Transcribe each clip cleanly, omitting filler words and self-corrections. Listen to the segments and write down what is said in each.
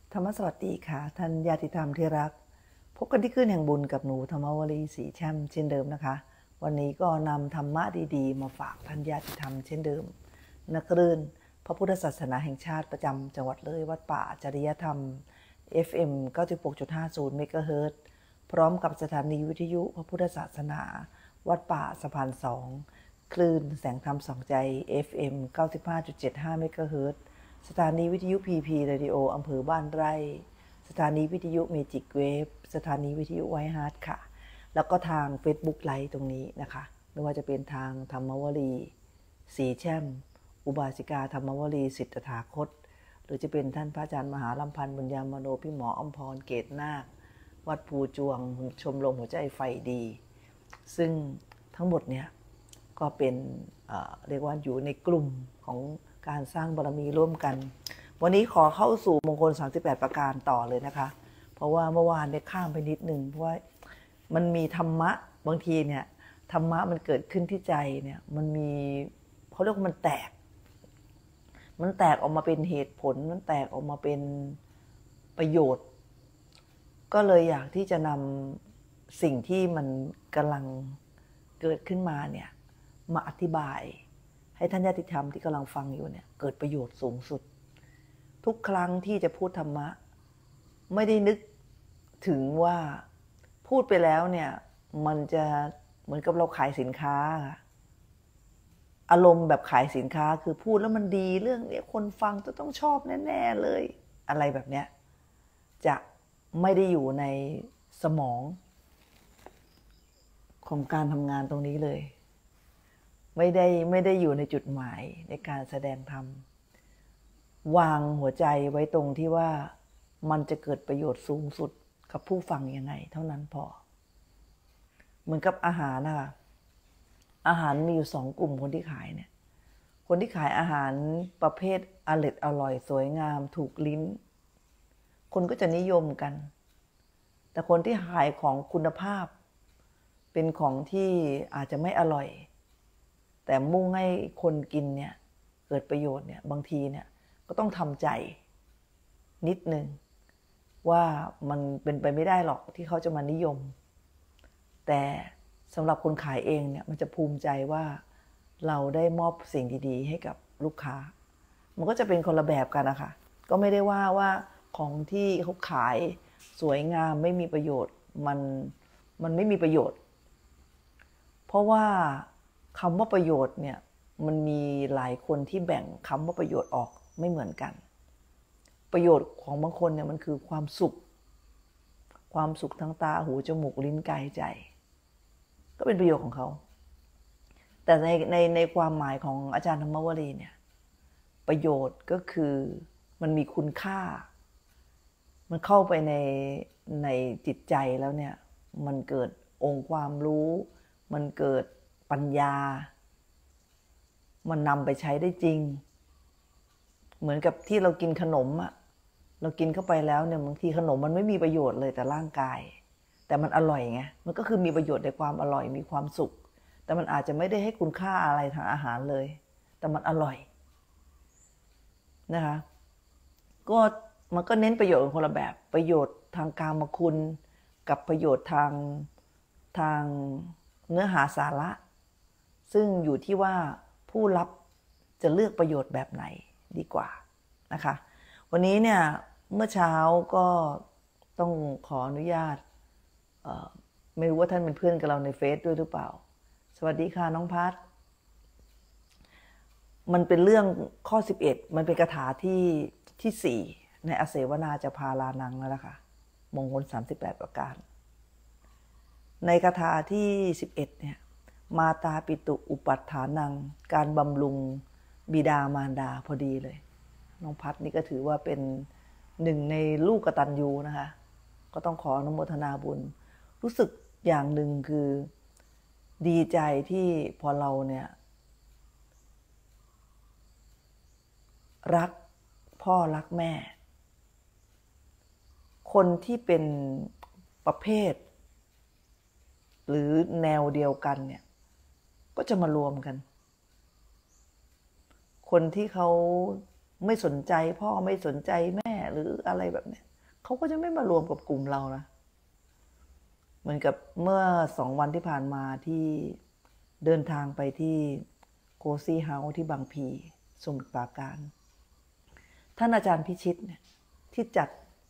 ธรรมสวัสดีค่ะท่านญาติธรรมที่รักพบกันที่คลื่นแห่งบุญกับหนูธรรมวลีศรีแช่มเช่นเดิมนะคะวันนี้ก็นำธรรมะดีๆมาฝากท่านญาติธรรมเช่นเดิมนักคลื่นพระพุทธศาสนาแห่งชาติประจำจังหวัดเลยวัดป่าจริยธรรม FM 96.50 เมกะเฮิรตซ์พร้อมกับสถานีวิทยุพระพุทธศาสนาวัดป่าสะพาน2คลื่นแสงธรรมสองใจ FM 95.75 เมกะเฮิรตซ์สถานีวิทยุ PP Radio อำเภอบ้านไร่สถานีวิทยุเมจิกเวฟสถานีวิทยุไวฮาร์ทค่ะแล้วก็ทาง Facebook ไลฟ์ตรงนี้นะคะไม่ว่าจะเป็นทางธรรมวลีศรีแช่มอุบาสิกาธรรมวลีสิทธถาคตหรือจะเป็นท่านพระอาจารย์มหาลำพันธ์บุญญามโนพี่หมออมพรเกตนาควัดภูจวงชมรมหัวใจไฟดีซึ่งทั้งหมดเนี่ยก็เป็นเรียกว่าอยู่ในกลุ่มของการสร้างบารมีร่วมกันวันนี้ขอเข้าสู่มงคล38ประการต่อเลยนะคะเพราะว่าเมื่อวานได้ข้ามไปนิดนึงเพราะว่ามันมีธรรมะบางทีเนี่ยธรรมะมันเกิดขึ้นที่ใจเนี่ยมันมีเขาเรียกว่ามันแตกออกมาเป็นเหตุผลมันแตกออกมาเป็นประโยชน์ก็เลยอยากที่จะนำสิ่งที่มันกำลังเกิดขึ้นมาเนี่ยมาอธิบายให้ท่านญาติธรรมที่กำลังฟังอยู่เนี่ยเกิดประโยชน์สูงสุดทุกครั้งที่จะพูดธรรมะไม่ได้นึกถึงว่าพูดไปแล้วเนี่ยมันจะเหมือนกับเราขายสินค้าอารมณ์แบบขายสินค้าคือพูดแล้วมันดีเรื่องนี้คนฟังจะต้องชอบแน่ๆเลยอะไรแบบเนี้ยจะไม่ได้อยู่ในสมองของการทำงานตรงนี้เลยไม่ได้อยู่ในจุดหมายในการแสดงธรรมวางหัวใจไว้ตรงที่ว่ามันจะเกิดประโยชน์สูงสุดกับผู้ฟังยังไงเท่านั้นพอเหมือนกับอาหารนะคะอาหารมีอยู่2กลุ่มคนที่ขายเนี่ยคนที่ขายอาหารประเภทอร่อยสวยงามถูกลิ้นคนก็จะนิยมกันแต่คนที่ขายของคุณภาพเป็นของที่อาจจะไม่อร่อยแต่มุ่งให้คนกินเนี่ยเกิดประโยชน์เนี่ยบางทีเนี่ยก็ต้องทำใจนิดนึงว่ามันเป็นไปไม่ได้หรอกที่เขาจะมานิยมแต่สำหรับคนขายเองเนี่ยมันจะภูมิใจว่าเราได้มอบสิ่งดีๆให้กับลูกค้ามันก็จะเป็นคนละแบบกันนะคะก็ไม่ได้ว่าของที่เขาขายสวยงามไม่มีประโยชน์มันไม่มีประโยชน์เพราะว่าคำว่าประโยชน์เนี่ยมันมีหลายคนที่แบ่งคำว่าประโยชน์ออกไม่เหมือนกันประโยชน์ของบางคนเนี่ยมันคือความสุขทางตาหูจมูกลิ้นกายใจก็เป็นประโยชน์ของเขาแต่ในความหมายของอาจารย์ธรรมวลีเนี่ยประโยชน์ก็คือมันมีคุณค่ามันเข้าไปในจิตใจแล้วเนี่ยมันเกิดองค์ความรู้มันเกิดปัญญามันนำไปใช้ได้จริงเหมือนกับที่เรากินขนมอะเรากินเข้าไปแล้วเนี่ยบางทีขนมมันไม่มีประโยชน์เลยแต่ร่างกายแต่มันอร่อยไงมันก็คือมีประโยชน์ในความอร่อยมีความสุขแต่มันอาจจะไม่ได้ให้คุณค่าอะไรทางอาหารเลยแต่มันอร่อยนะคะก็มันก็เน้นประโยชน์คนละแบบประโยชน์ทางกามคุณกับประโยชน์ทางเนื้อหาสาระซึ่งอยู่ที่ว่าผู้รับจะเลือกประโยชน์แบบไหนดีกว่านะคะวันนี้เนี่ยเมื่อเช้าก็ต้องขออนุญาตไม่รู้ว่าท่านเป็นเพื่อนกับเราในเฟซด้วยหรือเปล่าสวัสดีค่ะน้องพัทมันเป็นเรื่องข้อ11มันเป็นคาถาที่4ในอเสวนาจะพาลานังแล้วล่ะค่ะมงคล38ประการในคาถาที่11เนี่ยมาตาปิตุอุปัฏฐานังการบำรุงบิดามารดาพอดีเลยน้องพัทนี่ก็ถือว่าเป็นหนึ่งในลูกกตัญญูนะคะก็ต้องขออนุโมทนาบุญรู้สึกอย่างหนึ่งคือดีใจที่พอเราเนี่ยรักพ่อรักแม่คนที่เป็นประเภทหรือแนวเดียวกันเนี่ยก็จะมารวมกันคนที่เขาไม่สนใจพ่อไม่สนใจแม่หรืออะไรแบบเนี้ยเขาก็จะไม่มารวมกับกลุ่มเรานะเหมือนกับเมื่อ2 วันที่ผ่านมาที่เดินทางไปที่โกซี่เฮาส์ที่บางพีสมุทรปราการท่านอาจารย์พิชิตเนี่ยที่จัด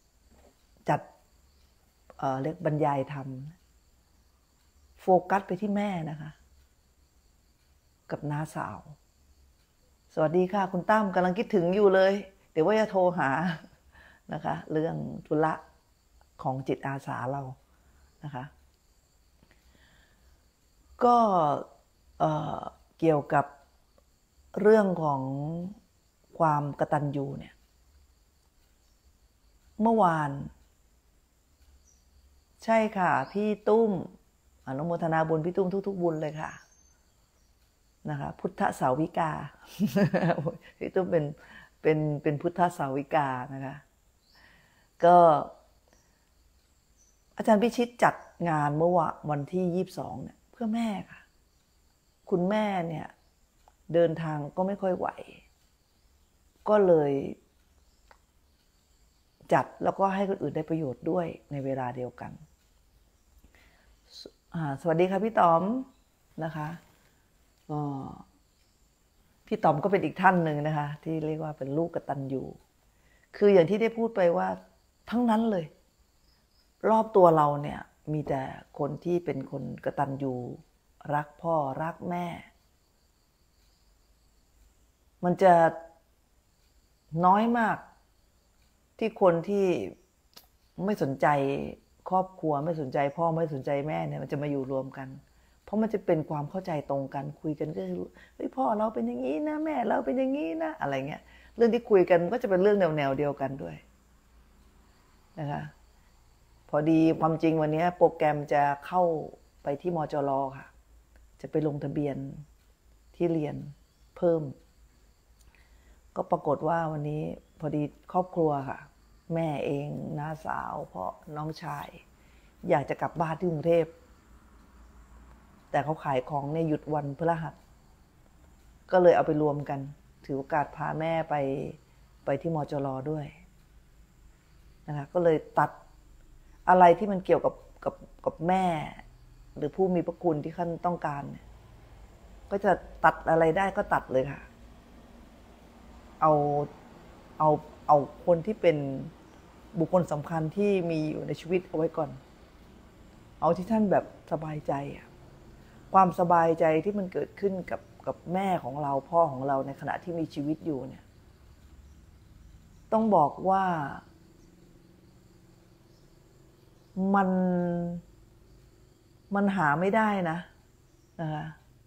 เรียกบรรยายธรรมโฟกัสไปที่แม่นะคะกับน้าสาวสวัสดีค่ะคุณตั้มกำลังคิดถึงอยู่เลยเดี๋ยวว่าจะโทรหานะคะเรื่องธุระของจิตอาสาเรานะคะก็เกี่ยวกับเรื่องของความกตัญญูเนี่ยเมื่อวานใช่ค่ะพี่ตุ้มอนุโมทนาบุญพี่ตุ้มทุกๆบุญเลยค่ะนะคะพุทธสาวิกาพี่ตุ้มเป็นพุทธสาวิกานะคะก็อาจารย์พิชิตจัดงานเมื่อวันที่22เนี่ยเพื่อแม่ค่ะคุณแม่เนี่ยเดินทางก็ไม่ค่อยไหวก็เลยจัดแล้วก็ให้คนอื่นได้ประโยชน์ด้วยในเวลาเดียวกันสวัสดีค่ะพี่ต๋อมนะคะก็พี่ต๋อมก็เป็นอีกท่านหนึ่งนะคะที่เรียกว่าเป็นลูกกตัญญูคืออย่างที่ได้พูดไปว่าทั้งนั้นเลยรอบตัวเราเนี่ยมีแต่คนที่เป็นคนกตัญญูรักพ่อรักแม่มันจะน้อยมากที่คนที่ไม่สนใจครอบครัวไม่สนใจพ่อไม่สนใจแม่เนี่ยมันจะมาอยู่รวมกันเพราะมันจะเป็นความเข้าใจตรงกันคุยกันก็คือเฮ้ยพ่อเราเป็นอย่างนี้นะแม่เราเป็นอย่างนี้นะอะไรเงี้ยเรื่องที่คุยกันก็จะเป็นเรื่องแนวเดียวกันด้วยนะคะพอดีความจริงวันนี้โปรแกรมจะเข้าไปที่มจร.ค่ะจะไปลงทะเบียนที่เรียนเพิ่มก็ปรากฏว่าวันนี้พอดีครอบครัวค่ะแม่เองน้าสาวพ่อน้องชายอยากจะกลับบ้านที่กรุงเทพแต่เขาขายของในหยุดวันพฤหัสก็เลยเอาไปรวมกันถือโอกาสพาแม่ไปที่มจร.ด้วยนะคะก็เลยตัดอะไรที่มันเกี่ยวกับแม่หรือผู้มีพระคุณที่ท่านต้องการเนี่ยก็จะตัดอะไรได้ก็ตัดเลยค่ะเอาคนที่เป็นบุคคลสำคัญที่มีอยู่ในชีวิตเอาไว้ก่อนเอาที่ท่านแบบสบายใจความสบายใจที่มันเกิดขึ้นกับแม่ของเราพ่อของเราในขณะที่มีชีวิตอยู่เนี่ยต้องบอกว่ามันหาไม่ได้นะคะ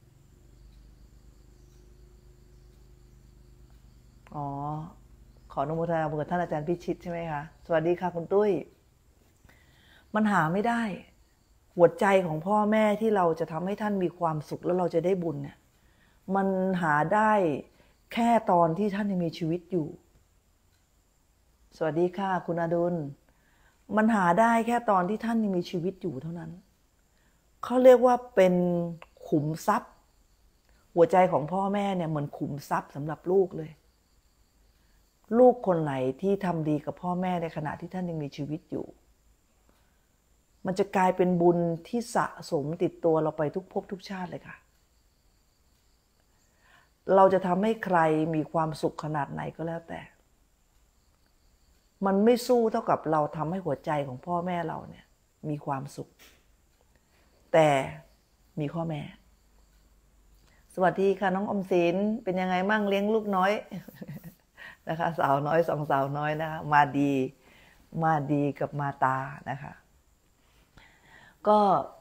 อ๋อขออนุโมทนาบุญกับท่านอาจารย์พิชิตใช่ไหมคะสวัสดีค่ะคุณตุ้ยมันหาไม่ได้หัวใจของพ่อแม่ที่เราจะทำให้ท่านมีความสุขแล้วเราจะได้บุญเนี่ยมันหาได้แค่ตอนที่ท่านยังมีชีวิตอยู่สวัสดีค่ะคุณอดุลมันหาได้แค่ตอนที่ท่านยังมีชีวิตอยู่เท่านั้นเขาเรียกว่าเป็นขุมทรัพย์หัวใจของพ่อแม่เนี่ยเหมือนขุมทรัพย์สำหรับลูกเลยลูกคนไหนที่ทำดีกับพ่อแม่ในขณะที่ท่านยังมีชีวิตอยู่มันจะกลายเป็นบุญที่สะสมติดตัวเราไปทุกภพทุกชาติเลยค่ะเราจะทำให้ใครมีความสุขขนาดไหนก็แล้วแต่มันไม่สู้เท่ากับเราทำให้หัวใจของพ่อแม่เราเนี่ยมีความสุขแต่มีข้อแม่สวัสดีค่ะน้องอมสินเป็นยังไงมั่งเลี้ยงลูกน้อยนะคะสาวน้อย2สาวน้อยนะคะมาดีกับมาตานะคะก็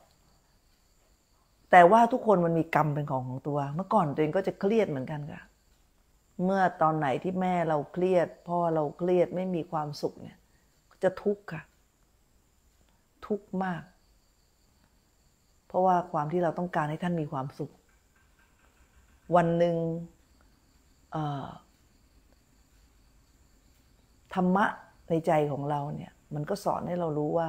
แต่ว่าทุกคนมันมีกรรมเป็นของตัวเมื่อก่อนตัวเองก็จะเครียดเหมือนกันค่ะเมื่อตอนไหนที่แม่เราเครียดพ่อเราเครียดไม่มีความสุขเนี่ยจะทุกข์ค่ะทุกข์มากเพราะว่าความที่เราต้องการให้ท่านมีความสุขวันหนึ่งธรรมะในใจของเราเนี่ยมันก็สอนให้เรารู้ว่า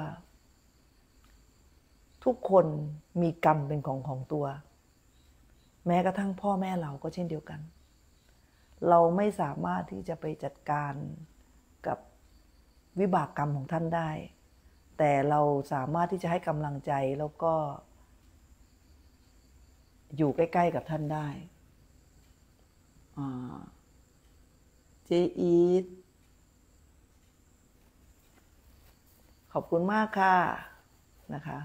ทุกคนมีกรรมเป็นของตัวแม้กระทั่งพ่อแม่เราก็เช่นเดียวกันเราไม่สามารถที่จะไปจัดการกับวิบากกรรมของท่านได้แต่เราสามารถที่จะให้กำลังใจแล้วก็อยู่ใกล้ๆกับท่านได้เจอีทขอบคุณมากค่ะนะคะ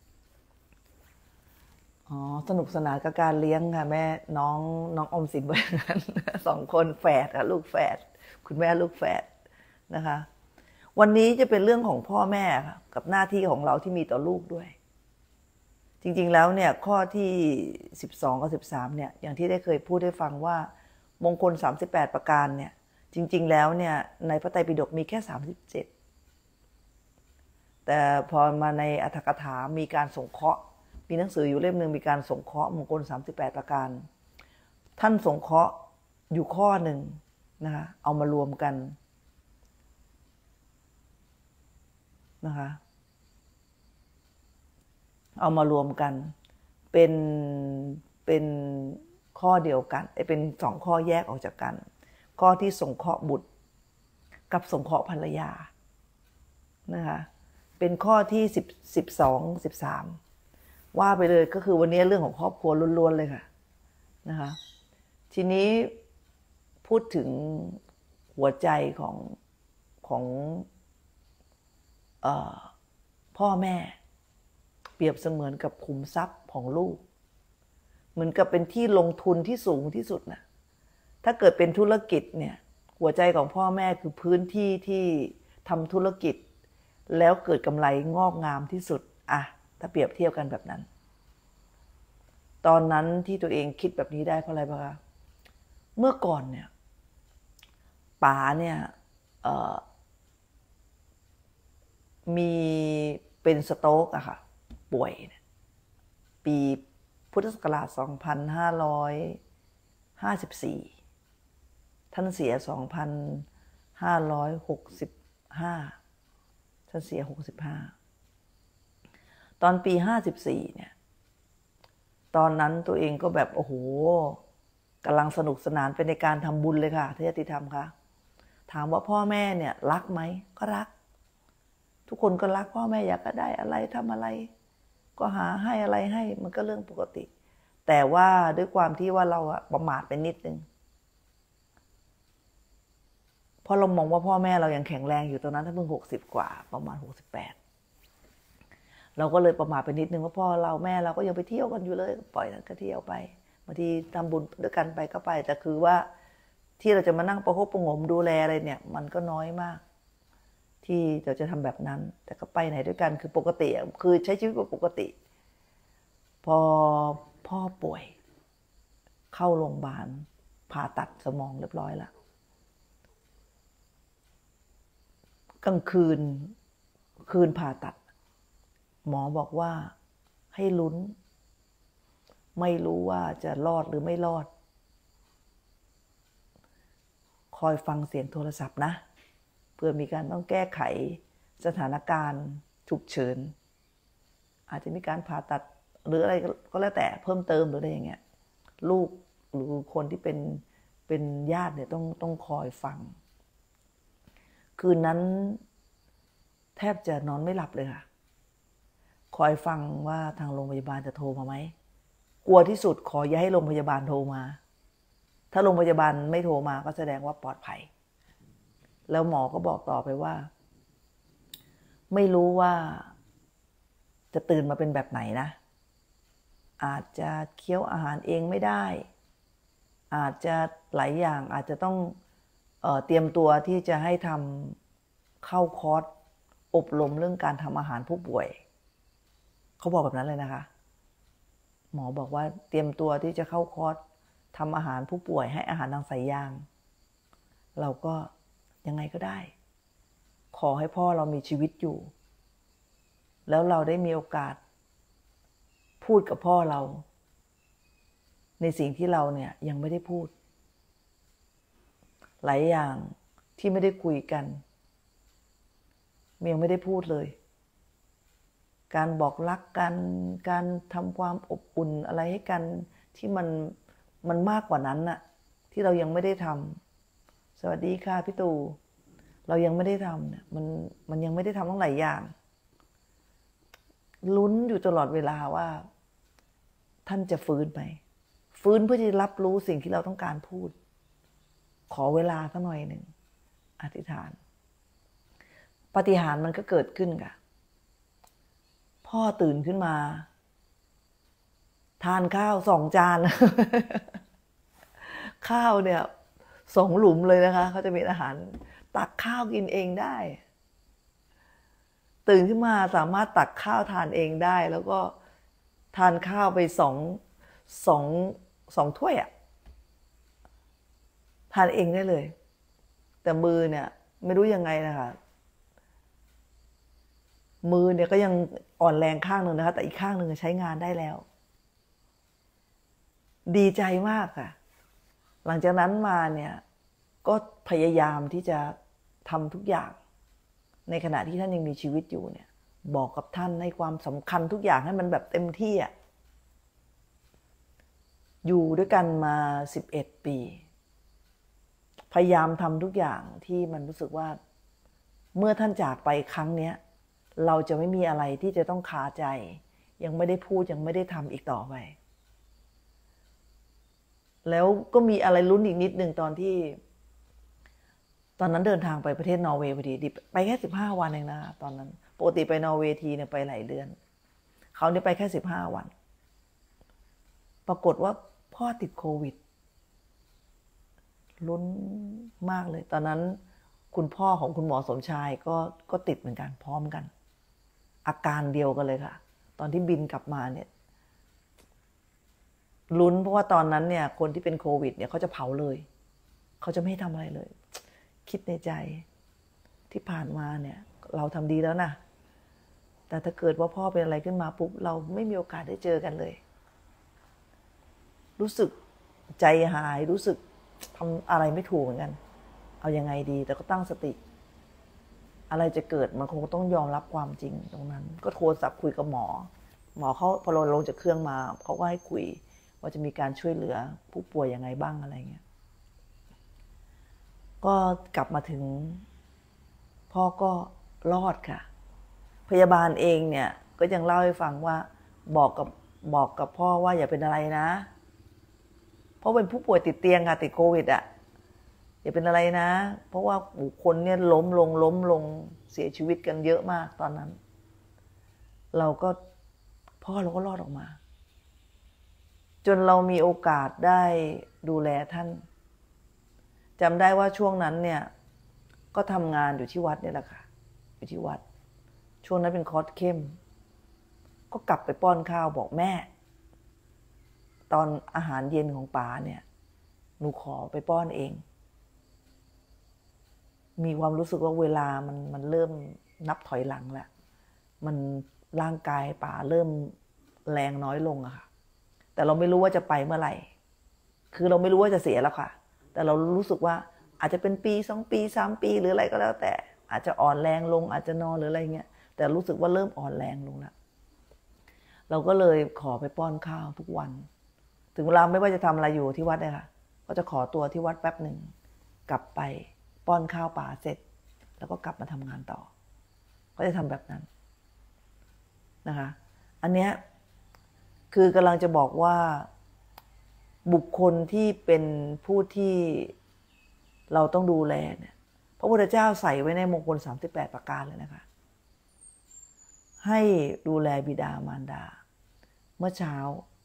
สนุกสนานกับการเลี้ยงค่ะแม่น้องออมสินไว้นั้น2 คนแฝดค่ะลูกแฝดคุณแม่ลูกแฝดนะคะวันนี้จะเป็นเรื่องของพ่อแม่ค่ะกับหน้าที่ของเราที่มีต่อลูกด้วยจริงๆแล้วเนี่ยข้อที่12กับ13เนี่ยอย่างที่ได้เคยพูดให้ฟังว่ามงคล38ประการเนี่ยจริงๆแล้วเนี่ยในพระไตรปิฎกมีแค่37แต่พอมาในอรรถกถามีการสงเคราะห์มีหนังสืออยู่เล่มนึงมีการสงเคราะห์มงคล38ประการท่านสงเคราะห์อยู่ข้อหนึ่งนะคะเอามารวมกันนะคะเอามารวมกันเป็นข้อเดียวกันเป็น2 ข้อแยกออกจากกันข้อที่สงเคราะห์บุตรกับสงเคราะห์ภรรยานะคะเป็นข้อที่12 13ว่าไปเลยก็คือวันนี้เรื่องของครอบครัวล้วนๆเลยค่ะนะคะทีนี้พูดถึงหัวใจของพ่อแม่เปรียบเสมือนกับขุมทรัพย์ของลูกเหมือนกับเป็นที่ลงทุนที่สูงที่สุดนะถ้าเกิดเป็นธุรกิจเนี่ยหัวใจของพ่อแม่คือพื้นที่ที่ทำธุรกิจแล้วเกิดกำไรงอกงามที่สุดถ้าเปรียบเทียบกันแบบนั้นตอนนั้นที่ตัวเองคิดแบบนี้ได้เพราะอะไรบ้างคะเมื่อก่อนเนี่ยป๋าเนี่ยมีเป็นสโตรกอะค่ะป่วยปีพุทธศักราช2554ท่านเสีย2565ท่านเสีย65ตอนปี54เนี่ยตอนนั้นตัวเองก็แบบโอ้โหกำลังสนุกสนานเป็นในการทำบุญเลยค่ะที่ญาติธรรมค่ะถามว่าพ่อแม่เนี่ยรักไหมก็รักทุกคนก็รักพ่อแม่อยากจะได้อะไรทำอะไรก็หาให้อะไรให้มันก็เรื่องปกติแต่ว่าด้วยความที่ว่าเราประมาทไปนิดนึงเพราะเรามองว่าพ่อแม่เรายังแข็งแรงอยู่ตอนนั้นถ้าเพิ่ง60 กว่าประมาณ68เราก็เลยประมาทไปนิดนึงว่าพ่อเราแม่เราก็ยังไปเที่ยวกันอยู่เลยปล่อยนั้นก็เที่ยวไปบางทีทำบุญด้วยกันไปก็ไปแต่คือว่าที่เราจะมานั่งประคบประงมดูแลอะไรเนี่ยมันก็น้อยมากที่เราจะทำแบบนั้นแต่ก็ไปไหนด้วยกันคือปกติคือใช้ชีวิตปกติพอพ่อป่วยเข้าโรงพยาบาลผ่าตัดสมองเรียบร้อยแล้วกลางคืนผ่าตัดหมอบอกว่าให้ลุ้นไม่รู้ว่าจะรอดหรือไม่รอดคอยฟังเสียงโทรศัพท์นะเพื่อมีการต้องแก้ไขสถานการณ์ฉุกเฉินอาจจะมีการผ่าตัดหรืออะไรก็แล้วแต่เพิ่มเติมหรืออะไรอย่างเงี้ยลูกหรือคนที่เป็นญาติเนี่ยต้องคอยฟังคืนนั้นแทบจะนอนไม่หลับเลยค่ะคอยฟังว่าทางโรงพยาบาลจะโทรมาไหมกลัวที่สุดขออย่าให้โรงพยาบาลโทรมาถ้าโรงพยาบาลไม่โทรมาก็แสดงว่าปลอดภัยแล้วหมอก็บอกต่อไปว่าไม่รู้ว่าจะตื่นมาเป็นแบบไหนนะอาจจะเคี้ยวอาหารเองไม่ได้อาจจะหลายอย่างอาจจะต้องเตรียมตัวที่จะให้ทำเข้าคอร์สอบรมเรื่องการทำอาหารผู้ป่วยเขาบอกแบบนั้นเลยนะคะหมอบอกว่าเตรียมตัวที่จะเข้าคอร์สทำอาหารผู้ป่วยให้อาหารทางสายยางเราก็ยังไงก็ได้ขอให้พ่อเรามีชีวิตอยู่แล้วเราได้มีโอกาสพูดกับพ่อเราในสิ่งที่เราเนี่ยยังไม่ได้พูดหลายอย่างที่ไม่ได้คุยกันยังไม่ได้พูดเลยการบอกรักกันการทำความอบอุ่นอะไรให้กันที่มันมากกว่านั้นน่ะที่เรายังไม่ได้ทำสวัสดีค่ะพี่ตู่เรายังไม่ได้ทำเนี่ยมันยังไม่ได้ทำทั้งหลายอย่างลุ้นอยู่ตลอดเวลาว่าท่านจะฟื้นไหมฟื้นเพื่อที่รับรู้สิ่งที่เราต้องการพูดขอเวลาสักหน่อยหนึ่งอธิษฐานปาฏิหาริย์มันก็เกิดขึ้นค่ะพ่อตื่นขึ้นมาทานข้าว2 จาน ข้าวเนี่ย2 หลุมเลยนะคะเขาจะมีอาหารตักข้าวกินเองได้ตื่นขึ้นมาสามารถตักข้าวทานเองได้แล้วก็ทานข้าวไปสองถ้วยอะทานเองได้เลยแต่มือเนี่ยไม่รู้ยังไงนะคะมือเนี่ยก็ยังอ่อนแรงข้างหนึ่งนะคะแต่อีกข้างหนึ่งใช้งานได้แล้วดีใจมากค่ะหลังจากนั้นมาเนี่ยก็พยายามที่จะทำทุกอย่างในขณะที่ท่านยังมีชีวิตอยู่เนี่ยบอกกับท่านให้ความสำคัญทุกอย่างให้มันแบบเต็มที่อ่ะอยู่ด้วยกันมา11 ปีพยายามทำทุกอย่างที่มันรู้สึกว่าเมื่อท่านจากไปครั้งเนี้ยเราจะไม่มีอะไรที่จะต้องคาใจยังไม่ได้พูดยังไม่ได้ทำอีกต่อไปแล้วก็มีอะไรลุ้นอีกนิดนึงตอนนั้นเดินทางไปประเทศนอร์เวย์พอดีไปแค่15 วันเองนะตอนนั้นปกติไปนอร์เวย์ทีเนี่ยไปหลายเดือนเขาเนี่ยไปแค่15 วันปรากฏว่าพ่อติดโควิดลุ้นมากเลยตอนนั้นคุณพ่อของคุณหมอสมชายก็ติดเหมือนกันพร้อมกันอาการเดียวกันเลยค่ะตอนที่บินกลับมาเนี่ยลุ้นเพราะว่าตอนนั้นเนี่ยคนที่เป็นโควิดเนี่ยเขาจะเผาเลยเขาจะไม่ทำอะไรเลยคิดในใจที่ผ่านมาเนี่ยเราทำดีแล้วนะแต่ถ้าเกิดว่าพ่อเป็นอะไรขึ้นมาปุ๊บเราไม่มีโอกาสได้เจอกันเลยรู้สึกใจหายรู้สึกทำอะไรไม่ถูกเหมือนกันเอายังไงดีแต่ก็ตั้งสติอะไรจะเกิดมันคงต้องยอมรับความจริงตรงนั้นก็โทรศัพท์คุยกับหมอเขาพอเราลงจากเครื่องมาเขาก็ให้คุยว่าจะมีการช่วยเหลือผู้ป่วยยังไงบ้างอะไรเงี้ยก็กลับมาถึงพ่อก็รอดค่ะพยาบาลเองเนี่ยก็ยังเล่าให้ฟังว่าบอกกับพ่อว่าอย่าเป็นอะไรนะเพราะเป็นผู้ป่วยติดเตียงค่ะติดโควิดอ่ะอย่าเป็นอะไรนะเพราะว่าคนเนี่ยล้มลงเสียชีวิตกันเยอะมากตอนนั้นพ่อเราก็รอดออกมาจนเรามีโอกาสได้ดูแลท่านจำได้ว่าช่วงนั้นเนี่ยก็ทำงานอยู่ที่วัดเนี่ยแหละค่ะอยู่ที่วัดช่วงนั้นเป็นคอร์สเข้มก็กลับไปป้อนข้าวบอกแม่ตอนอาหารเย็นของป๋าเนี่ยหนูขอไปป้อนเองมีความรู้สึกว่าเวลามันเริ่มนับถอยหลังแล้วมันร่างกายป๋าเริ่มแรงน้อยลงอะค่ะแต่เราไม่รู้ว่าจะไปเมื่อไหร่คือเราไม่รู้ว่าจะเสียแล้วค่ะแต่เรารู้สึกว่าอาจจะเป็นปี2 ปี3 ปีหรืออะไรก็แล้วแต่อาจจะอ่อนแรงลงอาจจะนอนหรืออะไรเงี้ยแต่รู้สึกว่าเริ่มอ่อนแรงลงแล้วเราก็เลยขอไปป้อนข้าวทุกวันถึงเวลาไม่ว่าจะทำอะไรอยู่ที่วัดเลยค่ะก็จะขอตัวที่วัดแป๊บหนึ่งกลับไปป้อนข้าวป๋าเสร็จแล้วก็กลับมาทำงานต่อก็จะทำแบบนั้นนะคะอันเนี้ยคือกำลังจะบอกว่าบุคคลที่เป็นผู้ที่เราต้องดูแลเนี่ยพระพุทธเจ้าใส่ไว้ในมงคล38 ประการเลยนะคะให้ดูแลบิดามารดาเมื่อเช้า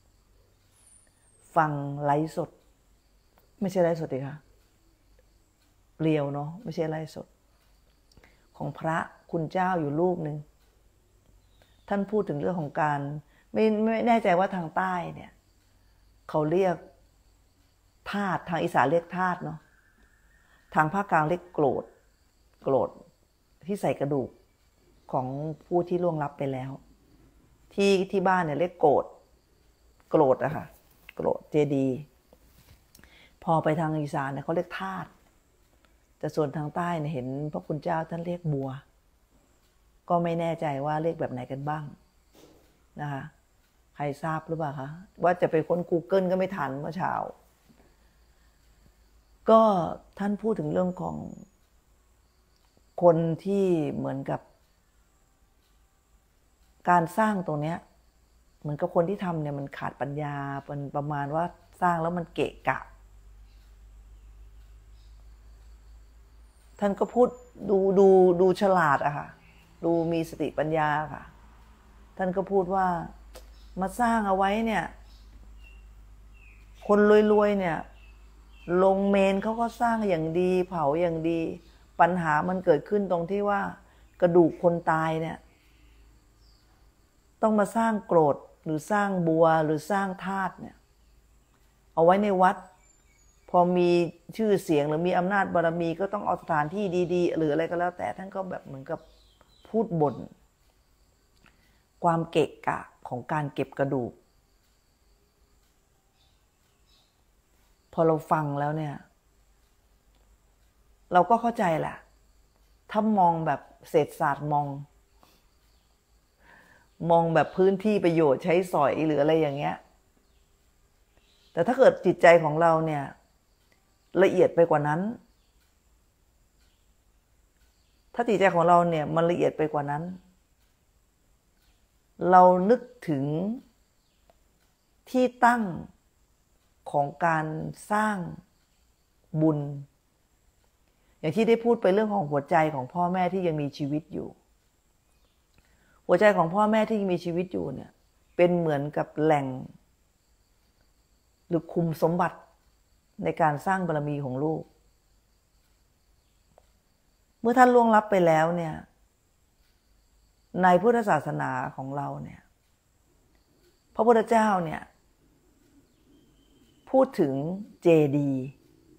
ฟังไลฟ์สดไม่ใช่ไลฟ์สดดิค่ะเรียวเนาะไม่ใช่ไลฟ์สดของพระคุณเจ้าอยู่รูปหนึ่งท่านพูดถึงเรื่องของการไม่แน่ใจว่าทางใต้เนี่ยเขาเรียกธาตุทางอีสานเรียกธาตุเนาะทางภาคกลางเรียกโกรธที่ใส่กระดูกของผู้ที่ล่วงลับไปแล้วที่บ้านเนี่ยเรียกโกรธอะค่ะโกรธเจดีพอไปทางอีสานเนี่ยเขาเรียกธาตุแต่ส่วนทางใต้เนี่ยเห็นพระคุณเจ้าท่านเรียกบัวก็ไม่แน่ใจว่าเรียกแบบไหนกันบ้างนะคะใครทราบหรือเปล่าคะว่าจะไปค้น Google ก็ไม่ทันเมื่อเช้าก็ท่านพูดถึงเรื่องของคนที่เหมือนกับการสร้างตรงเนี้ยเหมือนกับคนที่ทำเนี่ยมันขาดปัญญาเป็นประมาณว่าสร้างแล้วมันเกะกะท่านก็พูดดูฉลาดอะค่ะดูมีสติปัญญาค่ะท่านก็พูดว่ามาสร้างเอาไว้เนี่ยคนรวยๆเนี่ยลงเมนเขาก็สร้างอย่างดีเผาอย่างดีปัญหามันเกิดขึ้นตรงที่ว่ากระดูกคนตายเนี่ยต้องมาสร้างโกรธหรือสร้างบัวหรือสร้างธาตุเนี่ยเอาไว้ในวัดพอมีชื่อเสียงหรือมีอำนาจบารมีก็ต้องเอาสถานที่ดีๆหรืออะไรก็แล้วแต่ท่านก็แบบเหมือนกับพูดบ่นความเกะกะของการเก็บกระดูกพอเราฟังแล้วเนี่ยเราก็เข้าใจแหละถ้ามองแบบเศรษฐศาสตร์มองแบบพื้นที่ประโยชน์ใช้สอยหรืออะไรอย่างเงี้ยแต่ถ้าเกิดจิตใจของเราเนี่ยละเอียดไปกว่านั้นถ้าจิตใจของเราเนี่ยมันละเอียดไปกว่านั้นเรานึกถึงที่ตั้งของการสร้างบุญอย่างที่ได้พูดไปเรื่องของหัวใจของพ่อแม่ที่ยังมีชีวิตอยู่หัวใจของพ่อแม่ที่ยังมีชีวิตอยู่เนี่ยเป็นเหมือนกับแหล่งหรือคุมสมบัติในการสร้างบารมีของลูกเมื่อท่านล่วงลับไปแล้วเนี่ยในพุทธศาสนาของเราเนี่ยพระพุทธเจ้าเนี่ยพูดถึงเจดีย์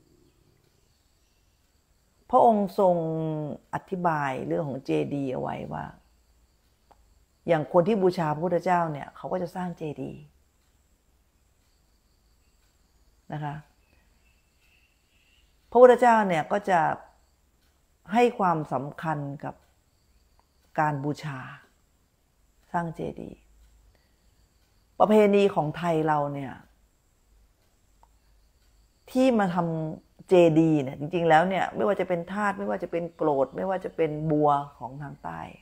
พระองค์ทรงอธิบายเรื่องของเจดีย์เอาไว้ว่าอย่างคนที่บูชาพระพุทธเจ้าเนี่ยเขาก็จะสร้างเจดีย์นะคะพระพุทธเจ้าเนี่ยก็จะให้ความสำคัญกับการบูชาสร้างเจดีย์ประเพณีของไทยเราเนี่ยที่มาทำเจดีย์เนี่ยจริงๆแล้วเนี่ยไม่ว่าจะเป็นธาตุไม่ว่าจะเป็นโกรธไม่ว่าจะเป็นบัวของทางใต้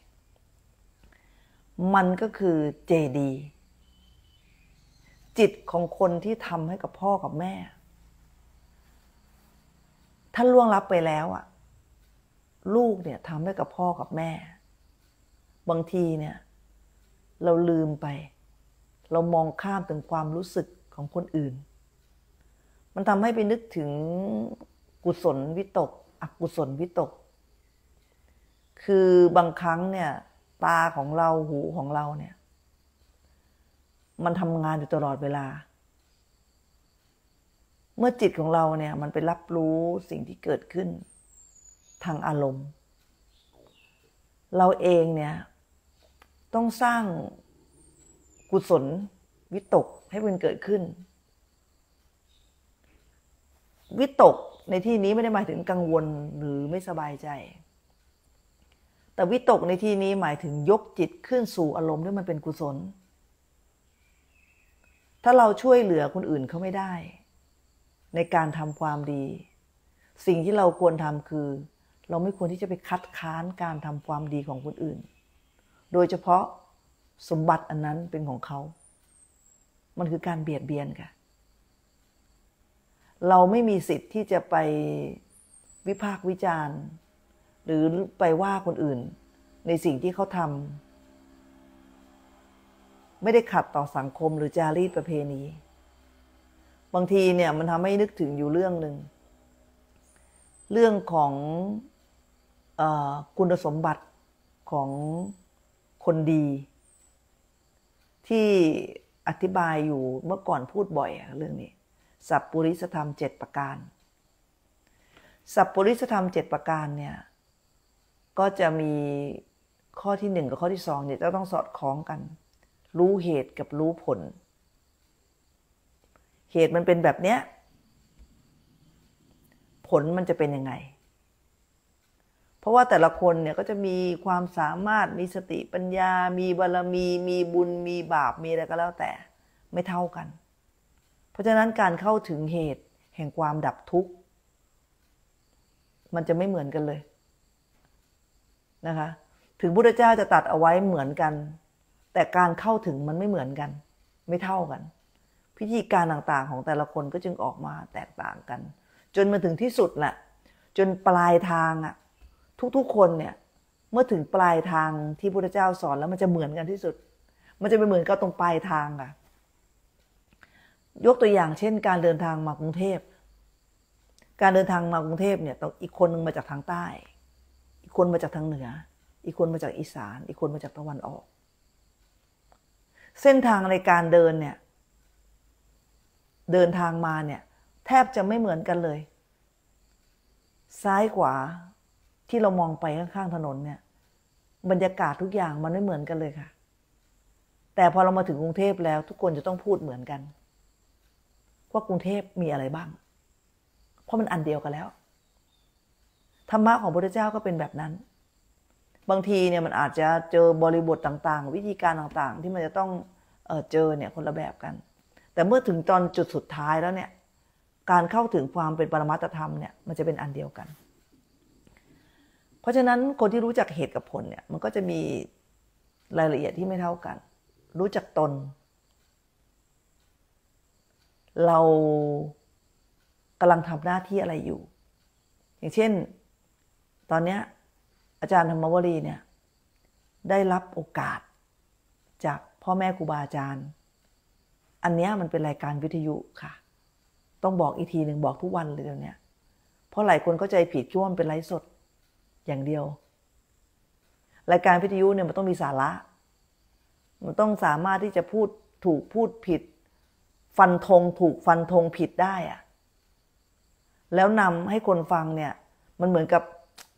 มันก็คือเจดีย์จิตของคนที่ทำให้กับพ่อกับแม่ท่านล่วงลับไปแล้วอ่ะลูกเนี่ยทำให้กับพ่อกับแม่บางทีเนี่ยเราลืมไปเรามองข้ามถึงความรู้สึกของคนอื่นมันทำให้ไปนึกถึงกุศลวิตกอกุศลวิตกคือบางครั้งเนี่ยตาของเราหูของเราเนี่ยมันทำงานอยู่ตลอดเวลาเมื่อจิตของเราเนี่ยมันไปรับรู้สิ่งที่เกิดขึ้นทางอารมณ์เราเองเนี่ยต้องสร้างกุศลวิตกให้มันเกิดขึ้นวิตกในที่นี้ไม่ได้หมายถึงกังวลหรือไม่สบายใจแต่วิตกในที่นี้หมายถึงยกจิตขึ้นสู่อารมณ์ที่มันเป็นกุศลถ้าเราช่วยเหลือคนอื่นเขาไม่ได้ในการทำความดีสิ่งที่เราควรทำคือเราไม่ควรที่จะไปคัดค้านการทำความดีของคนอื่นโดยเฉพาะสมบัติอันนั้นเป็นของเขามันคือการเบียดเบียนค่ะเราไม่มีสิทธิ์ที่จะไปวิพากษ์วิจารณ์หรือไปว่าคนอื่นในสิ่งที่เขาทำไม่ได้ขัดต่อสังคมหรือจารีตประเพณีบางทีเนี่ยมันทำให้นึกถึงอยู่เรื่องหนึ่งเรื่องของคุณสมบัติของคนดีที่อธิบายอยู่เมื่อก่อนพูดบ่อยเรื่องนี้สัพปุริสธรรม7ประการสัพปุริสธรรม7ประการเนี่ยก็จะมีข้อที่1กับข้อที่2เนี่ยจะต้องสอดคล้องกันรู้เหตุกับรู้ผลเหตุมันเป็นแบบเนี้ยผลมันจะเป็นยังไงเพราะว่าแต่ละคนเนี่ยก็จะมีความสามารถมีสติปัญญามีบารมีมีบุญมีบาปมีอะไรก็แล้วแต่ไม่เท่ากันเพราะฉะนั้นการเข้าถึงเหตุแห่งความดับทุกข์มันจะไม่เหมือนกันเลยนะคะถึงพุทธเจ้าจะตัดเอาไว้เหมือนกันแต่การเข้าถึงมันไม่เหมือนกันไม่เท่ากันพิธีการต่างๆของแต่ละคนก็จึงออกมาแตกต่างกันจนมาถึงที่สุดแหละจนปลายทางอะทุกๆคนเนี่ยเมื่อถึงปลายทางที่พุทธเจ้าสอนแล้วมันจะเหมือนกันที่สุดมันจะไปเหมือนกับตรงปลายทางอะยกตัวอย่างเช่นการเดินทางมากรุงเทพการเดินทางมากรุงเทพเนี่ยต้องอีกคนนึงมาจากทางใต้อีกคนมาจากทางเหนืออีกคนมาจากอีสานอีกคนมาจากตะวันออกเส้นทางในการเดินเนี่ยเดินทางมาเนี่ยแทบจะไม่เหมือนกันเลยซ้ายขวาที่เรามองไปข้างๆถนนเนี่ยบรรยากาศทุกอย่างมันไม่เหมือนกันเลยค่ะแต่พอเรามาถึงกรุงเทพแล้วทุกคนจะต้องพูดเหมือนกันว่ากรุงเทพมีอะไรบ้างเพราะมันอันเดียวกันแล้วธรรมะของพระพุทธเจ้าก็เป็นแบบนั้นบางทีเนี่ยมันอาจจะเจอบริบทต่างๆวิธีการต่างๆที่มันจะต้องเจอเนี่ยคนละแบบกันแต่เมื่อถึงตอนจุดสุดท้ายแล้วเนี่ยการเข้าถึงความเป็นปรมัตถธรรมเนี่ยมันจะเป็นอันเดียวกันเพราะฉะนั้นคนที่รู้จักเหตุกับผลเนี่ยมันก็จะมีรายละเอียดที่ไม่เท่ากันรู้จักตนเรากำลังทำหน้าที่อะไรอยู่อย่างเช่นตอนนี้อาจารย์ธรรมวลีเนี่ยได้รับโอกาสจากพ่อแม่ครูบาอาจารย์อันนี้มันเป็นรายการวิทยุค่ะต้องบอกอีกทีหนึ่งบอกทุกวันเลยเดี๋ยวนี้เพราะหลายคนเข้าใจผิดคิดว่ามันเป็นไลฟ์สดอย่างเดียวรายการวิทยุเนี่ยมันต้องมีสาระมันต้องสามารถที่จะพูดถูกพูดผิดฟันธงถูกฟันธงผิดได้อะแล้วนำให้คนฟังเนี่ยมันเหมือนกับ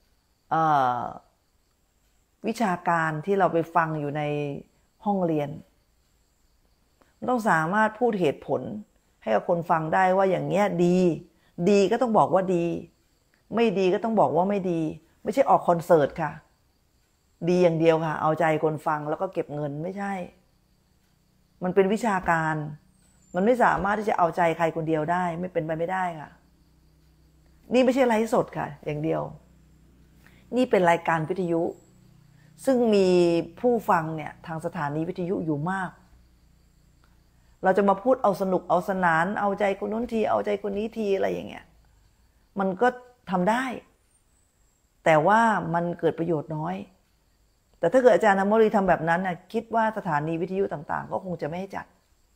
วิชาการที่เราไปฟังอยู่ในห้องเรียนมันต้องสามารถพูดเหตุผลให้กับคนฟังได้ว่าอย่างเงี้ยดีก็ต้องบอกว่าดีไม่ดีก็ต้องบอกว่าไม่ดีไม่ใช่ออกคอนเสิร์ตค่ะดีอย่างเดียวค่ะเอาใจคนฟังแล้วก็เก็บเงินไม่ใช่มันเป็นวิชาการมันไม่สามารถที่จะเอาใจใครคนเดียวได้ไม่เป็นไปไม่ได้ค่ะนี่ไม่ใช่ไลฟ์สดค่ะอย่างเดียวนี่เป็นรายการวิทยุซึ่งมีผู้ฟังเนี่ยทางสถานีวิทยุอยู่มากเราจะมาพูดเอาสนุกเอาสนานเอาใจคนนู้นทีเอาใจคนนี้ทีอะไรอย่างเงี้ยมันก็ทำได้แต่ว่ามันเกิดประโยชน์น้อยแต่ถ้าเกิดอาจารย์ธรรมวลีทำแบบนั้นน่ะคิดว่าสถานีวิทยุต่างๆก็คงจะไม่ให้จัด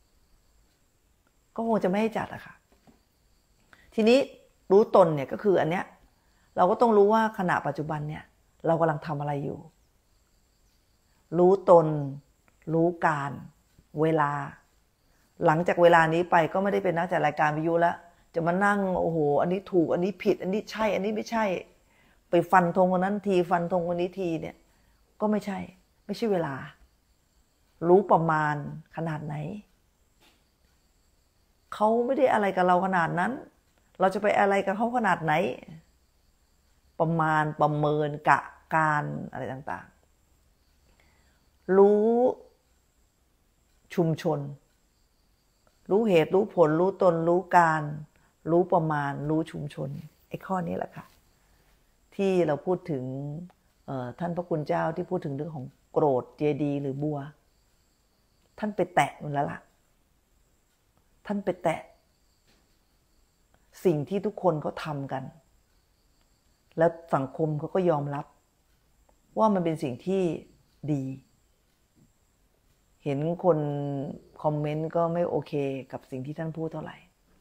อะค่ะทีนี้รู้ตนเนี่ยก็คืออันเนี้ยเราก็ต้องรู้ว่าขณะปัจจุบันเนี่ยเรากำลังทำอะไรอยู่รู้ตนรู้การเวลาหลังจากเวลานี้ไปก็ไม่ได้เป็นนักจัดรายการวิทยุแล้วจะมานั่งโอ้โหอันนี้ถูกอันนี้ผิดอันนี้ใช่อันนี้ไม่ใช่ไปฟันธงคนนั้นทีฟันธงคนนี้ทีเนี่ยก็ไม่ใช่เวลารู้ประมาณขนาดไหนเขาไม่ได้อะไรกับเราขนาดนั้นเราจะไปอะไรกับเขาขนาดไหนประมาณประเมินกะการอะไรต่างๆรู้ชุมชนรู้เหตุรู้ผลรู้ตนรู้การรู้ประมาณรู้ชุมชนไอ้ข้อนี้แหละค่ะที่เราพูดถึงท่านพระคุณเจ้าที่พูดถึงเรื่องของโกรธเจดีย์หรือบัวท่านไปแตะมันแล้วล่ะท่านไปแตะสิ่งที่ทุกคนเขาทำกันแล้วสังคมเขาก็ยอมรับว่ามันเป็นสิ่งที่ดีเห็นคนคอมเมนต์ก็ไม่โอเคกับสิ่งที่ท่านพูดเท่าไหร่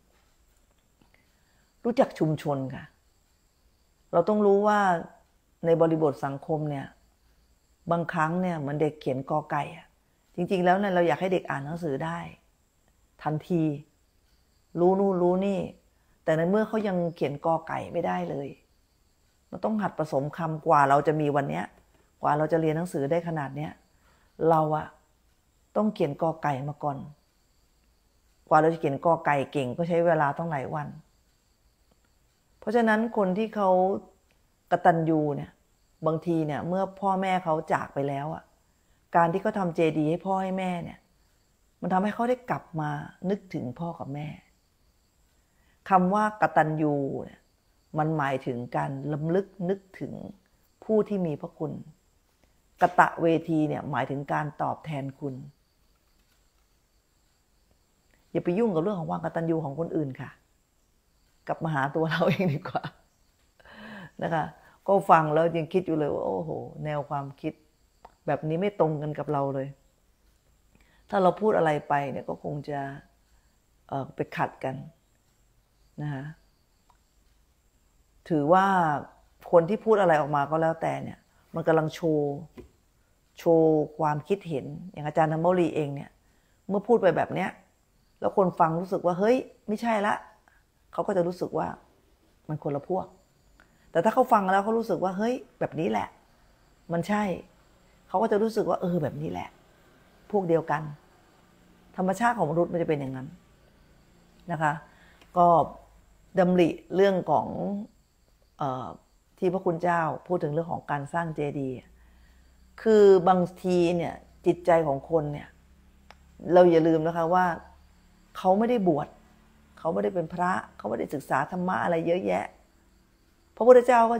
รู้จักชุมชนค่ะเราต้องรู้ว่าในบริบทสังคมเนี่ยบางครั้งเนี่ยเหมือนเด็กเขียนกอไก่จริงๆแล้วเนี่ยเราอยากให้เด็กอ่านหนังสือได้ทันทีรู้นู่นรู้นี่แต่ในเมื่อเขายังเขียนกอไก่ไม่ได้เลยมันต้องหัดผสมคำกว่าเราจะมีวันนี้กว่าเราจะเรียนหนังสือได้ขนาดเนี้ยเราต้องเขียนกอไก่มาก่อนกว่าเราจะเขียนกอไก่เก่งก็ใช้เวลาต้องหลายวันเพราะฉะนั้นคนที่เขากตัญญูเนี่ยบางทีเนี่ยเมื่อพ่อแม่เขาจากไปแล้วการที่เขาทำเจดีย์ให้พ่อให้แม่เนี่ยมันทำให้เขาได้กลับมานึกถึงพ่อกับแม่คำว่ากตัญญูเนี่ยมันหมายถึงการรำลึกนึกถึงผู้ที่มีพระคุณกตเวทีเนี่ยหมายถึงการตอบแทนคุณอย่าไปยุ่งกับเรื่องของความกตัญญูของคนอื่นค่ะกลับมาหาตัวเราเองดีกว่านะคะก็ฟังแล้วยังคิดอยู่เลยว่าโอ้โหแนวความคิดแบบนี้ไม่ตรงกันกับเราเลยถ้าเราพูดอะไรไปเนี่ยก็คงจะไปขัดกันนะคะถือว่าคนที่พูดอะไรออกมาก็แล้วแต่เนี่ยมันกำลังโชว์ความคิดเห็นอย่างอาจารย์ธรรมวลีเองเนี่ยเมื่อพูดไปแบบเนี้ยแล้วคนฟังรู้สึกว่าเฮ้ยไม่ใช่ละเขาก็จะรู้สึกว่ามันคนละพวกแต่ถ้าเขาฟังแล้วเขารู้สึกว่าเฮ้ยแบบนี้แหละมันใช่เขาก็จะรู้สึกว่าแบบนี้แหละพวกเดียวกันธรรมชาติของมนุษย์มันจะเป็นอย่างนั้นนะคะก็ดำริเรื่องของที่พระคุณเจ้าพูดถึงเรื่องของการสร้างเจดีย์คือบางทีเนี่ยจิตใจของคนเนี่ยเราอย่าลืมนะคะว่าเขาไม่ได้บวชเขาไม่ได้เป็นพระเขาไม่ได้ศึกษาธรรมะอะไรเยอะแยะพระพุทธเจ้าก็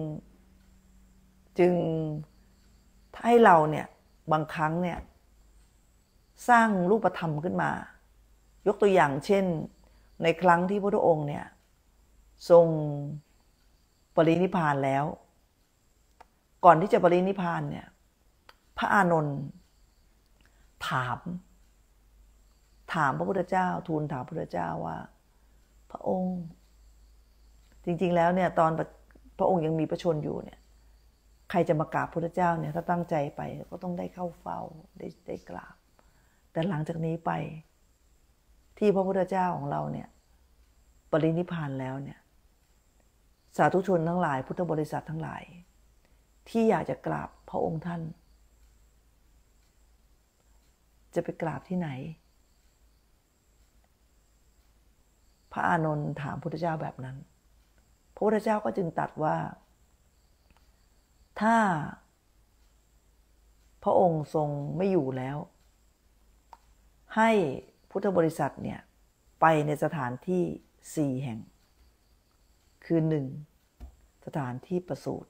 จึงให้เราเนี่ยบางครั้งเนี่ยสร้างรูปธรรมขึ้นมายกตัวอย่างเช่นในครั้งที่พระพุทธองค์เนี่ยทรงปรินิพพานแล้วก่อนที่จะปรินิพพานเนี่ยพระอานนท์ถามพระพุทธเจ้าทูลถามพระพุทธเจ้าว่าพระองค์จริงๆแล้วเนี่ยตอนพระองค์ยังมีพระชนอยู่เนี่ยใครจะมากราบพระพุทธเจ้าเนี่ยถ้าตั้งใจไปก็ต้องได้เข้าเฝ้าได้กราบแต่หลังจากนี้ไปที่พระพุทธเจ้าของเราเนี่ยปรินิพพานแล้วเนี่ยสาธุชนทั้งหลายพุทธบริษัททั้งหลายที่อยากจะกราบพระองค์ท่านจะไปกราบที่ไหนพระอานนท์ถามพระพุทธเจ้าแบบนั้นพระพุทธเจ้าก็จึงตรัสว่าถ้าพระองค์ทรงไม่อยู่แล้วให้พุทธบริษัทเนี่ยไปในสถานที่4แห่งคือ 1. สถานที่ประสูติ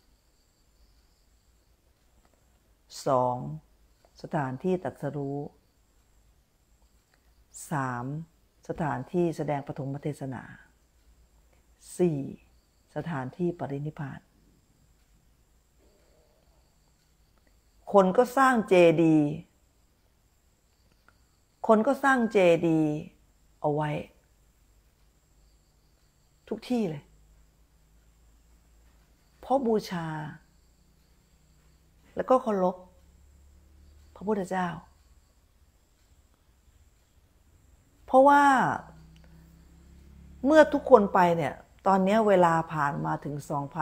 2. สถานที่ตรัสรู้ 3. สถานที่แสดงปฐมเทศนา 4. สถานที่ปรินิพพานคนก็สร้างเจดีย์เอาไว้ทุกที่เลยเพราะบูชาแล้วก็เคารพพระพุทธเจ้าเพราะว่าเมื่อทุกคนไปเนี่ยตอนนี้เวลาผ่านมาถึง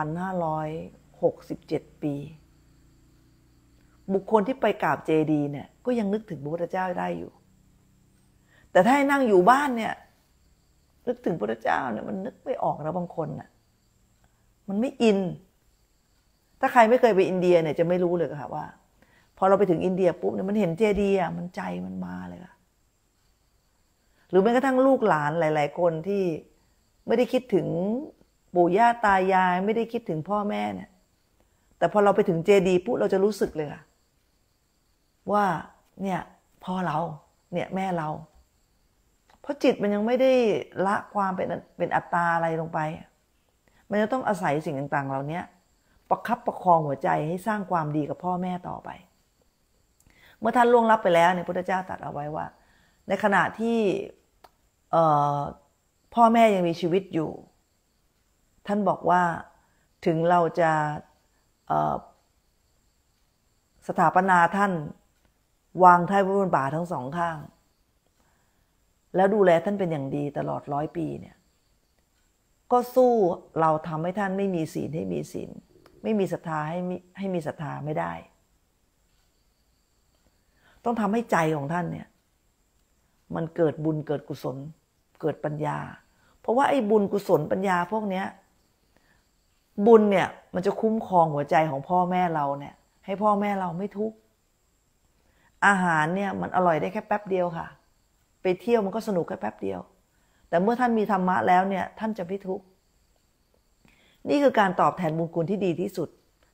2,567 ปีบุคคลที่ไปกราบเจดีย์เนี่ยก็ยังนึกถึงพระพุทธเจ้าได้อยู่แต่ถ้าให้นั่งอยู่บ้านเนี่ยนึกถึงพระพุทธเจ้าเนี่ยมันนึกไม่ออกนะบางคนน่ะมันไม่อินถ้าใครไม่เคยไปอินเดียเนี่ยจะไม่รู้เลยค่ะว่าพอเราไปถึงอินเดียปุ๊บเนี่ยมันเห็นเจดีย์มันใจมันมาเลยค่ะหรือแม้กระทั่งลูกหลานหลายๆคนที่ไม่ได้คิดถึงปู่ย่าตายายไม่ได้คิดถึงพ่อแม่เนี่ยแต่พอเราไปถึงเจดีย์ปุ๊บเราจะรู้สึกเลยค่ะว่าเนี่ยพ่อเราเนี่ยแม่เราเพราะจิตมันยังไม่ได้ละความเป็นอัตตาอะไรลงไปมันจะต้องอาศัยสิ่งต่างๆเหล่านี้ประคับประคองหัวใจให้สร้างความดีกับพ่อแม่ต่อไปเมื่อท่านล่วงลับไปแล้วเนี่ยพระพุทธเจ้าตรัสเอาไว้ว่าในขณะที่พ่อแม่ยังมีชีวิตอยู่ท่านบอกว่าถึงเราจะสถาปนาท่านวางท้ายพระบรมบาททั้งสองข้างแล้วดูแลท่านเป็นอย่างดีตลอด100 ปีเนี่ยก็สู้เราทำให้ท่านไม่มีศีลให้มีศีลไม่มีศรัทธาให้มีศรัทธาไม่ได้ต้องทำให้ใจของท่านเนี่ยมันเกิดบุญเกิดกุศลเกิดปัญญาเพราะว่าไอ้บุญกุศลปัญญาพวกเนี้ยบุญเนี่ยมันจะคุ้มครองหัวใจของพ่อแม่เราเนี่ยให้พ่อแม่เราไม่ทุกข์อาหารเนี่ยมันอร่อยได้แค่แป๊บเดียวค่ะไปเที่ยวมันก็สนุกแค่แป๊บเดียวแต่เมื่อท่านมีธรรมะแล้วเนี่ยท่านจะไม่ทุกข์นี่คือการตอบแทนบุญคุณที่ดีที่สุด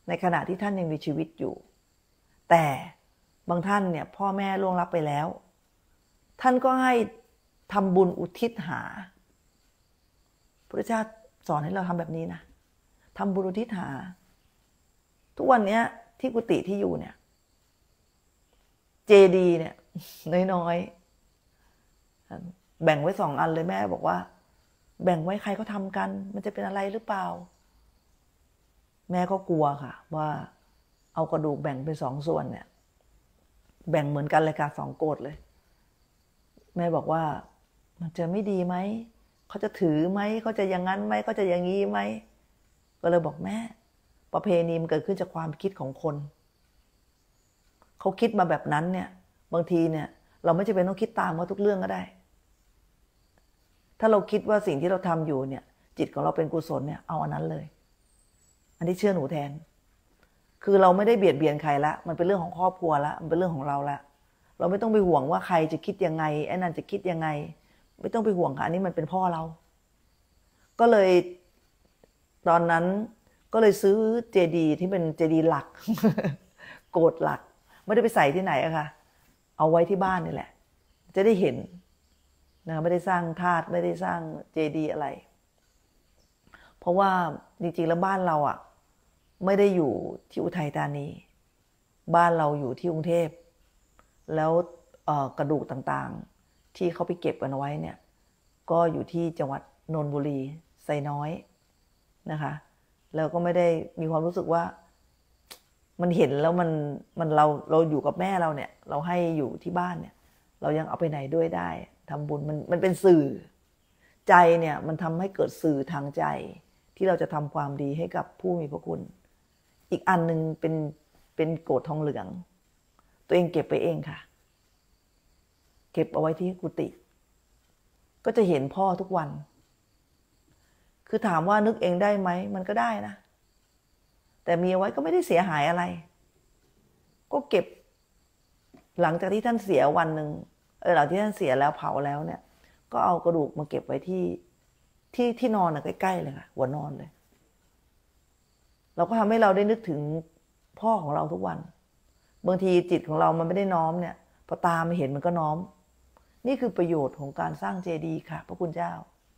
ในขณะที่ท่านยังมีชีวิตอยู่แต่บางท่านเนี่ยพ่อแม่ล่วงลับไปแล้วท่านก็ให้ทำบุญอุทิศหาพระเจ้าสอนให้เราทำแบบนี้นะทำบุญอุทิศหาทุกวันนี้ที่กุฏิที่อยู่เนี่ยเจดีย์เนี่ยน้อยๆแบ่งไว้2 อันเลยแม่บอกว่าแบ่งไว้ใครเขาทำกันมันจะเป็นอะไรหรือเปล่าแม่ก็กลัวค่ะว่าเอากระดูกแบ่งเป็น2 ส่วนเนี่ยแบ่งเหมือนกันเลยค่ะ2 โกฏเลยแม่บอกว่ามันจะไม่ดีไหมเขาจะถือไหมเขาจะอย่างนั้นไหมเขาจะอย่างนี้ไหมก็เลยบอกแม่ประเพณีมันเกิดขึ้นจากความคิดของคนเขาคิดมาแบบนั้นเนี่ยบางทีเนี่ยเราไม่จำเป็นต้องคิดตามเขาทุกเรื่องก็ได้ถ้าเราคิดว่าสิ่งที่เราทำอยู่เนี่ยจิตของเราเป็นกุศลเนี่ยเอาอันนั้นเลยอันนี้เชื่อหนูแทนคือเราไม่ได้เบียดเบียนใครละมันเป็นเรื่องของครอบครัวละมันเป็นเรื่องของเราละเราไม่ต้องไปห่วงว่าใครจะคิดยังไงไอ้นั่นจะคิดยังไงไม่ต้องไปห่วงค่ะอันนี้มันเป็นพ่อเราก็เลยตอนนั้นก็เลยซื้อเจดีย์ที่เป็นเจดีย์หลัก โกฏหลักไม่ได้ไปใส่ที่ไหนอะค่ะเอาไว้ที่บ้านนี่แหละจะได้เห็นนะไม่ได้สร้างธาตุไม่ได้สร้างเจดีย์อะไรเพราะว่าจริงๆแล้วบ้านเราอะไม่ได้อยู่ที่อุทัยธานีบ้านเราอยู่ที่กรุงเทพแล้วกระดูกต่างๆที่เขาไปเก็บกันเอาไว้เนี่ยก็อยู่ที่จังหวัดนนทบุรีไซน้อยนะคะแล้วก็ไม่ได้มีความรู้สึกว่ามันเห็นแล้วมันเราอยู่กับแม่เราเนี่ยเราให้อยู่ที่บ้านเนี่ยเรายังเอาไปไหนด้วยได้ทำบุญมันเป็นสื่อใจเนี่ยมันทำให้เกิดสื่อทางใจที่เราจะทำความดีให้กับผู้มีพระคุณอีกอันนึงเป็นโกฏทองเหลืองตัวเองเก็บไปเองค่ะเก็บเอาไว้ที่กุฏิก็จะเห็นพ่อทุกวันคือถามว่านึกเองได้ไหมมันก็ได้นะแต่มีเอาไว้ก็ไม่ได้เสียหายอะไรก็เก็บหลังจากที่ท่านเสียวันหนึ่งหลังที่ท่านเสียแล้วเผาแล้วเนี่ยก็เอากระดูกมาเก็บไว้ที่นอนใกล้ๆเลยค่ะหัวนอนเลยเราก็ทำให้เราได้นึกถึงพ่อของเราทุกวันบางทีจิตของเรามันไม่ได้น้อมเนี่ยพอตาไม่เห็นมันก็น้อมนี่คือประโยชน์ของการสร้างเจดีย์ค่ะพระคุณเจ้า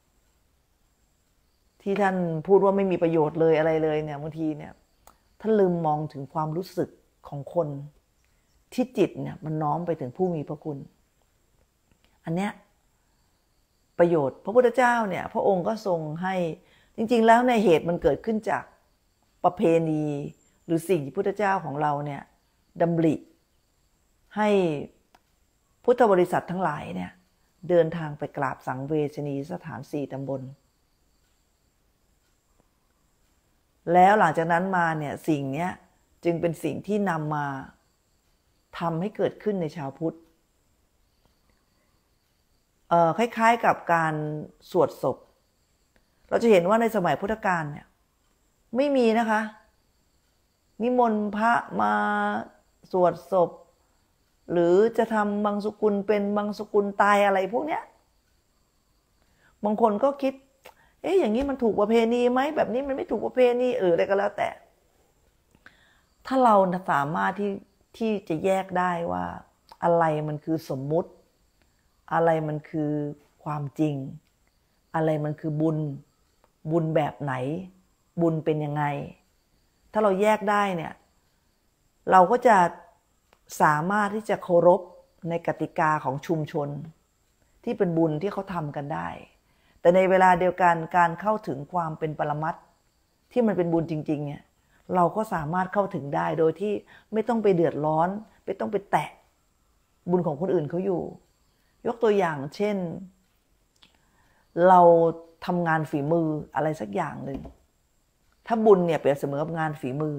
ที่ท่านพูดว่าไม่มีประโยชน์เลยอะไรเลยเนี่ยบางทีเนี่ยท่านลืมมองถึงความรู้สึกของคนที่จิตเนี่ยมันน้อมไปถึงผู้มีพระคุณอันเนี้ยประโยชน์พระพุทธเจ้าเนี่ยพระองค์ก็ทรงให้จริงๆแล้วในเหตุมันเกิดขึ้นจากประเพณีหรือสิ่งที่พุทธเจ้าของเราเนี่ยดำริให้พุทธบริษัททั้งหลายเนี่ยเดินทางไปกราบสังเวชนียสถาน4 ตำบลแล้วหลังจากนั้นมาเนี่ยสิ่งนี้จึงเป็นสิ่งที่นำมาทำให้เกิดขึ้นในชาวพุทธคล้ายๆกับการสวดศพเราจะเห็นว่าในสมัยพุทธกาลเนี่ยไม่มีนะคะนิมนต์พระมาสวดศพหรือจะทำบังสุกุลเป็นบังสุกุลตายอะไรพวกเนี้ยบางคนก็คิดอย่างนี้มันถูกประเพณีไหมแบบนี้มันไม่ถูกประเพณีอะไรก็แล้วแต่ถ้าเราสามารถที่จะแยกได้ว่าอะไรมันคือสมมุติอะไรมันคือความจริงอะไรมันคือบุญแบบไหนบุญเป็นยังไงถ้าเราแยกได้เนี่ยเราก็จะสามารถที่จะเคารพในกติกาของชุมชนที่เป็นบุญที่เขาทำกันได้แต่ในเวลาเดียวกันการเข้าถึงความเป็นปรมัตถ์ที่มันเป็นบุญจริงๆเนี่ยเราก็สามารถเข้าถึงได้โดยที่ไม่ต้องไปเดือดร้อนไม่ต้องไปแตะบุญของคนอื่นเขาอยู่ยกตัวอย่างเช่นเราทำงานฝีมืออะไรสักอย่างหนึ่งถ้าบุญเนี่ยเปรียบเสมือนกับงานฝีมือ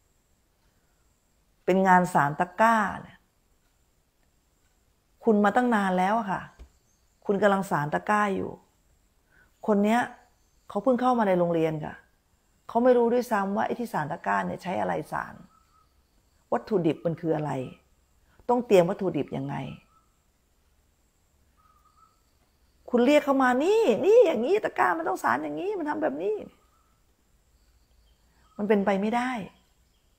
เป็นงานสารตะกร้าเนี่ยคุณมาตั้งนานแล้วค่ะคุณกำลังสารตะกร้าอยู่คนเนี้ยเขาเพิ่งเข้ามาในโรงเรียนค่ะเขาไม่รู้ด้วยซ้ำว่าไอ้ที่สารตะกร้าเนี่ยใช้อะไรสารวัตถุดิบมันคืออะไรต้องเตรียมวัตถุดิบยังไงคุณเรียกเขามานี่อย่างนี้ตะกร้ามันต้องสารอย่างนี้มันทำแบบนี้มันเป็นไปไม่ได้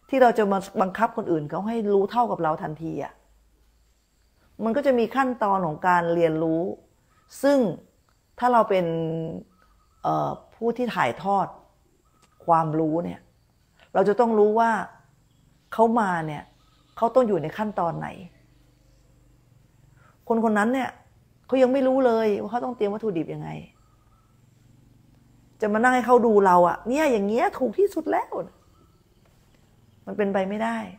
ที่เราจะมาบังคับคนอื่นเขาให้รู้เท่ากับเราทันทีอ่ะมันก็จะมีขั้นตอนของการเรียนรู้ซึ่งถ้าเราเป็นผู้ที่ถ่ายทอดความรู้เนี่ยเราจะต้องรู้ว่าเขามาเนี่ยเขาต้องอยู่ในขั้นตอนไหนคนคนนั้นเนี่ยเขายังไม่รู้เลยว่าเขาต้องเตรียมวัตถุดิบยังไงจะมานั่งให้เขาดูเราอะเนี่ยอย่างเงี้ยถูกที่สุดแล้วมันเป็นไปไม่ได้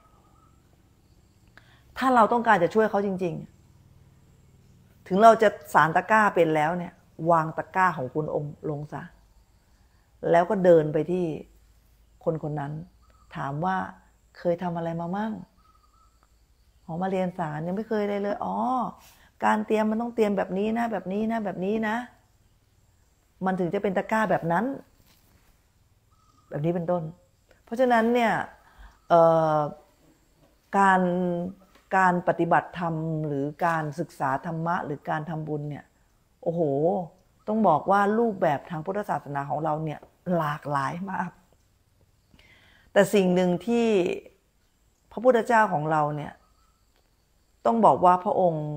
ถ้าเราต้องการจะช่วยเขาจริงๆถึงเราจะสารตะกร้าเป็นแล้วเนี่ยวางตะกร้าของคุณลงซะแล้วก็เดินไปที่คนคนนั้นถามว่าเคยทำอะไรมามั่งมาเรียนสารยังไม่เคยเลยอ๋อการเตรียมมันต้องเตรียมแบบนี้นะแบบนี้นะแบบนี้นะมันถึงจะเป็นตะกร้าแบบนั้นแบบนี้เป็นต้นเพราะฉะนั้นเนี่ยการปฏิบัติธรรมหรือการศึกษาธรรมะหรือการทำบุญเนี่ยโอ้โหต้องบอกว่ารูปแบบทางพุทธศาสนาของเราเนี่ยหลากหลายมากแต่สิ่งหนึ่งที่พระพุทธเจ้าของเราเนี่ยต้องบอกว่าพระองค์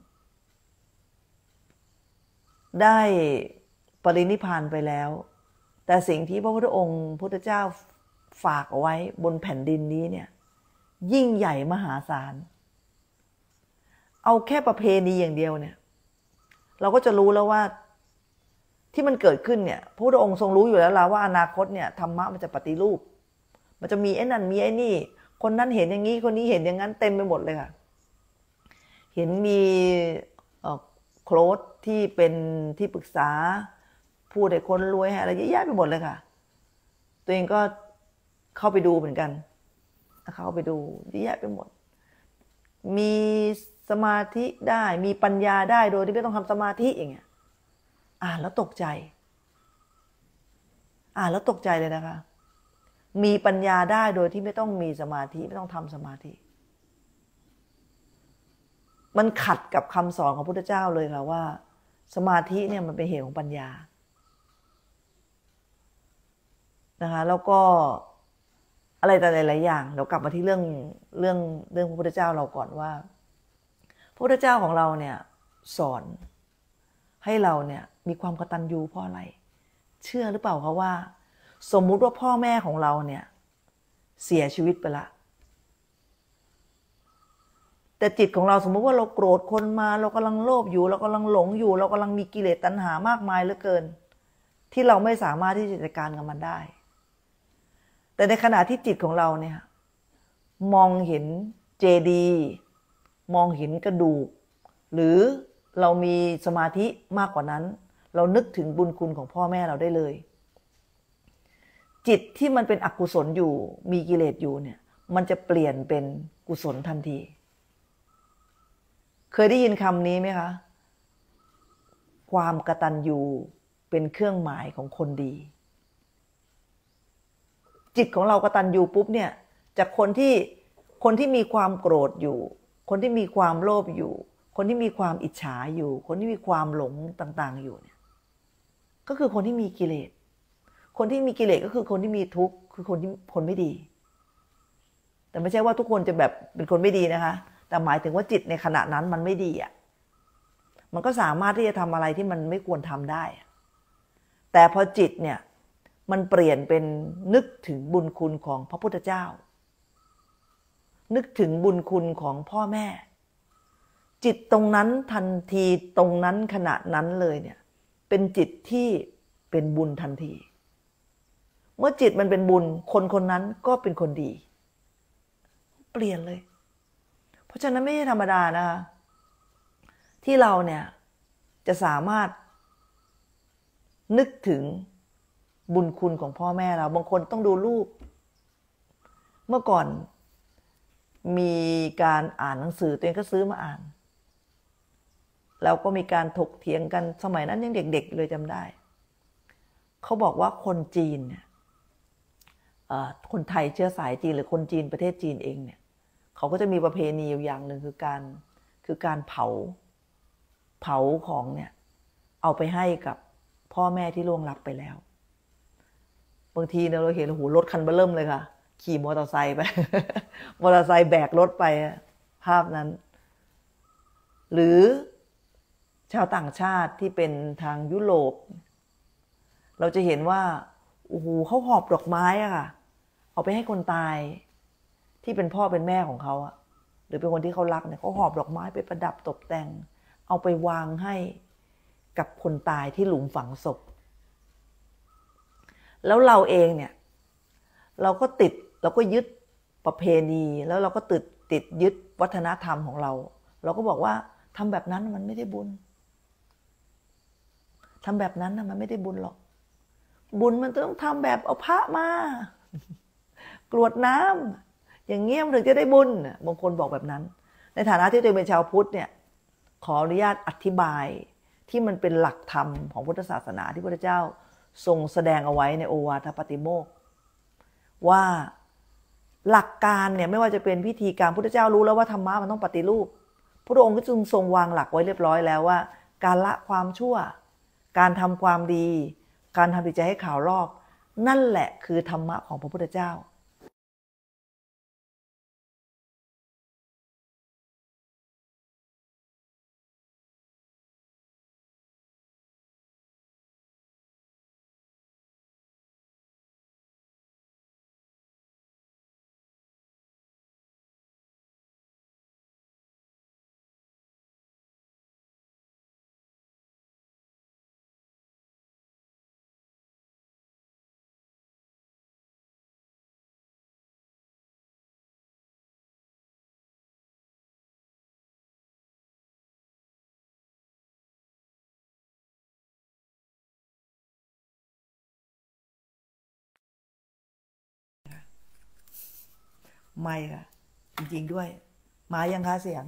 ได้ปรินิพพานไปแล้วแต่สิ่งที่พระพุทธองค์พุทธเจ้าฝากเอาไว้บนแผ่นดินนี้เนี่ยยิ่งใหญ่มหาศาลเอาแค่ประเพณีอย่างเดียวเนี่ยเราก็จะรู้แล้วว่าที่มันเกิดขึ้นเนี่ยพระพุทธองค์ทรงรู้อยู่แล้วว่าอนาคตเนี่ยธรรมะมันจะปฏิรูปมันจะมีไอ้นั่นมีไอ้นี่คนนั้นเห็นอย่างนี้คนนี้เห็นอย่างนั้นเต็มไปหมดเลยค่ะเห็นมีโค้ชที่เป็นที่ปรึกษาพูดให้คนรวยอะไรเยอะแยะไปหมดเลยค่ะตัวเองก็เข้าไปดูเหมือนกันเข้าไปดูเยอะแยะไปหมดมีสมาธิได้มีปัญญาได้โดยที่ไม่ต้องทำสมาธิอย่างเงี้ยแล้วตกใจแล้วตกใจเลยนะคะมีปัญญาได้โดยที่ไม่ต้องมีสมาธิไม่ต้องทำสมาธิมันขัดกับคำสอนของพระพุทธเจ้าเลยค่ะว่าสมาธิเนี่ยมันเป็นเหตุของปัญญานะคะแล้วก็อะไรแต่หลายๆอย่างเรากลับมาที่เรื่องพระพุทธเจ้าเราก่อนว่าพระพุทธเจ้าของเราเนี่ยสอนให้เราเนี่ยมีความกตัญญูเพราะอะไรเชื่อหรือเปล่าคะว่าสมมุติว่าพ่อแม่ของเราเนี่ยเสียชีวิตไปละแต่จิตของเราสมมุติว่าเราโกรธคนมาเรากำลังโลภอยู่เรากำลังหลงอยู่เรากำลังมีกิเลสตัณหามากมายเหลือเกินที่เราไม่สามารถที่จะจัดการกับมันได้แต่ในขณะที่จิตของเราเนี่ยมองเห็นเจดีย์มองเห็นกระดูกหรือเรามีสมาธิมากกว่านั้นเรานึกถึงบุญคุณของพ่อแม่เราได้เลยจิตที่มันเป็นอกุศลอยู่มีกิเลสอยู่เนี่ยมันจะเปลี่ยนเป็นกุศลทันทีเคยได้ยินคำนี้ไหมคะความกตัญญูเป็นเครื่องหมายของคนดีจิตของเรากตัญญูปุ๊บเนี่ยจากคนที่มีความโกรธอยู่คนที่มีความโลภอยู่คนที่มีความอิจฉาอยู่คนที่มีความหลงต่างๆอยู่เนี่ยก็คือคนที่มีกิเลสคนที่มีกิเลสก็คือคนที่มีทุกข์คือคนไม่ดีแต่ไม่ใช่ว่าทุกคนจะแบบเป็นคนไม่ดีนะคะแต่หมายถึงว่าจิตในขณะนั้นมันไม่ดีอ่ะมันก็สามารถที่จะทำอะไรที่มันไม่ควรทำได้แต่พอจิตเนี่ยมันเปลี่ยนเป็นนึกถึงบุญคุณของพระพุทธเจ้านึกถึงบุญคุณของพ่อแม่จิตตรงนั้นทันทีตรงนั้นขณะนั้นเลยเนี่ยเป็นจิตที่เป็นบุญทันทีเมื่อจิตมันเป็นบุญคนคนนั้นก็เป็นคนดีเปลี่ยนเลยเพราะฉะนั้นไม่ใช่ธรรมดานะคะที่เราเนี่ยจะสามารถนึกถึงบุญคุณของพ่อแม่เราบางคนต้องดูรูปเมื่อก่อนมีการอ่านหนังสือตัวเองก็ซื้อมาอ่านแล้วก็มีการถกเถียงกันสมัยนั้นยังเด็กๆเลยจำได้เขาบอกว่าคนจีนเนี่ยคนไทยเชื้อสายจีนหรือคนจีนประเทศจีนเองเนี่ยเขาก็จะมีประเพณีอย่างหนึ่งคือการเผาของเนี่ยเอาไปให้กับพ่อแม่ที่ล่วงลับไปแล้วบางทีเราเห็นโอ้โหรถคันเบ้อเริ่มเลยค่ะขี่มอเตอร์ไซค์ไป มอเตอร์ไซค์แบกรถไปภาพนั้น หรือชาวต่างชาติที่เป็นทางยุโรปเราจะเห็นว่าโอ้โหเขาหอบดอกไม้อะค่ะเอาไปให้คนตายที่เป็นพ่อเป็นแม่ของเขาอะหรือเป็นคนที่เขารักเนี่ยเขาหอบดอกไม้ไปประดับตกแต่งเอาไปวางให้กับคนตายที่หลุมฝังศพแล้วเราเองเนี่ยเราก็ยึดประเพณีแล้วเราก็ติดยึดวัฒนธรรมของเราเราก็บอกว่าทำแบบนั้นมันไม่ได้บุญทำแบบนั้นนะมันไม่ได้บุญหรอกบุญมันต้องทำแบบเอาพระมากรวดน้ำอย่างเงี้ยมันถึงจะได้บุญบางคนบอกแบบนั้นในฐานะที่ตัวเองเป็นชาวพุทธเนี่ยขออนุญาตอธิบายที่มันเป็นหลักธรรมของพุทธศาสนาที่พระพุทธเจ้าทรงแสดงเอาไว้ในโอวาทปาติโมกข์ว่าหลักการเนี่ยไม่ว่าจะเป็นพิธีการพุทธเจ้ารู้แล้วว่าธรรมะมันต้องปฏิรูปพระองค์ก็จึงทรงวางหลักไว้เรียบร้อยแล้วว่าการละความชั่วการทำความดีการทำจิตใจให้ขาวรอบนั่นแหละคือธรรมะของพระพุทธเจ้าไม่ค่ะจริงๆด้วยมายังคะเสียง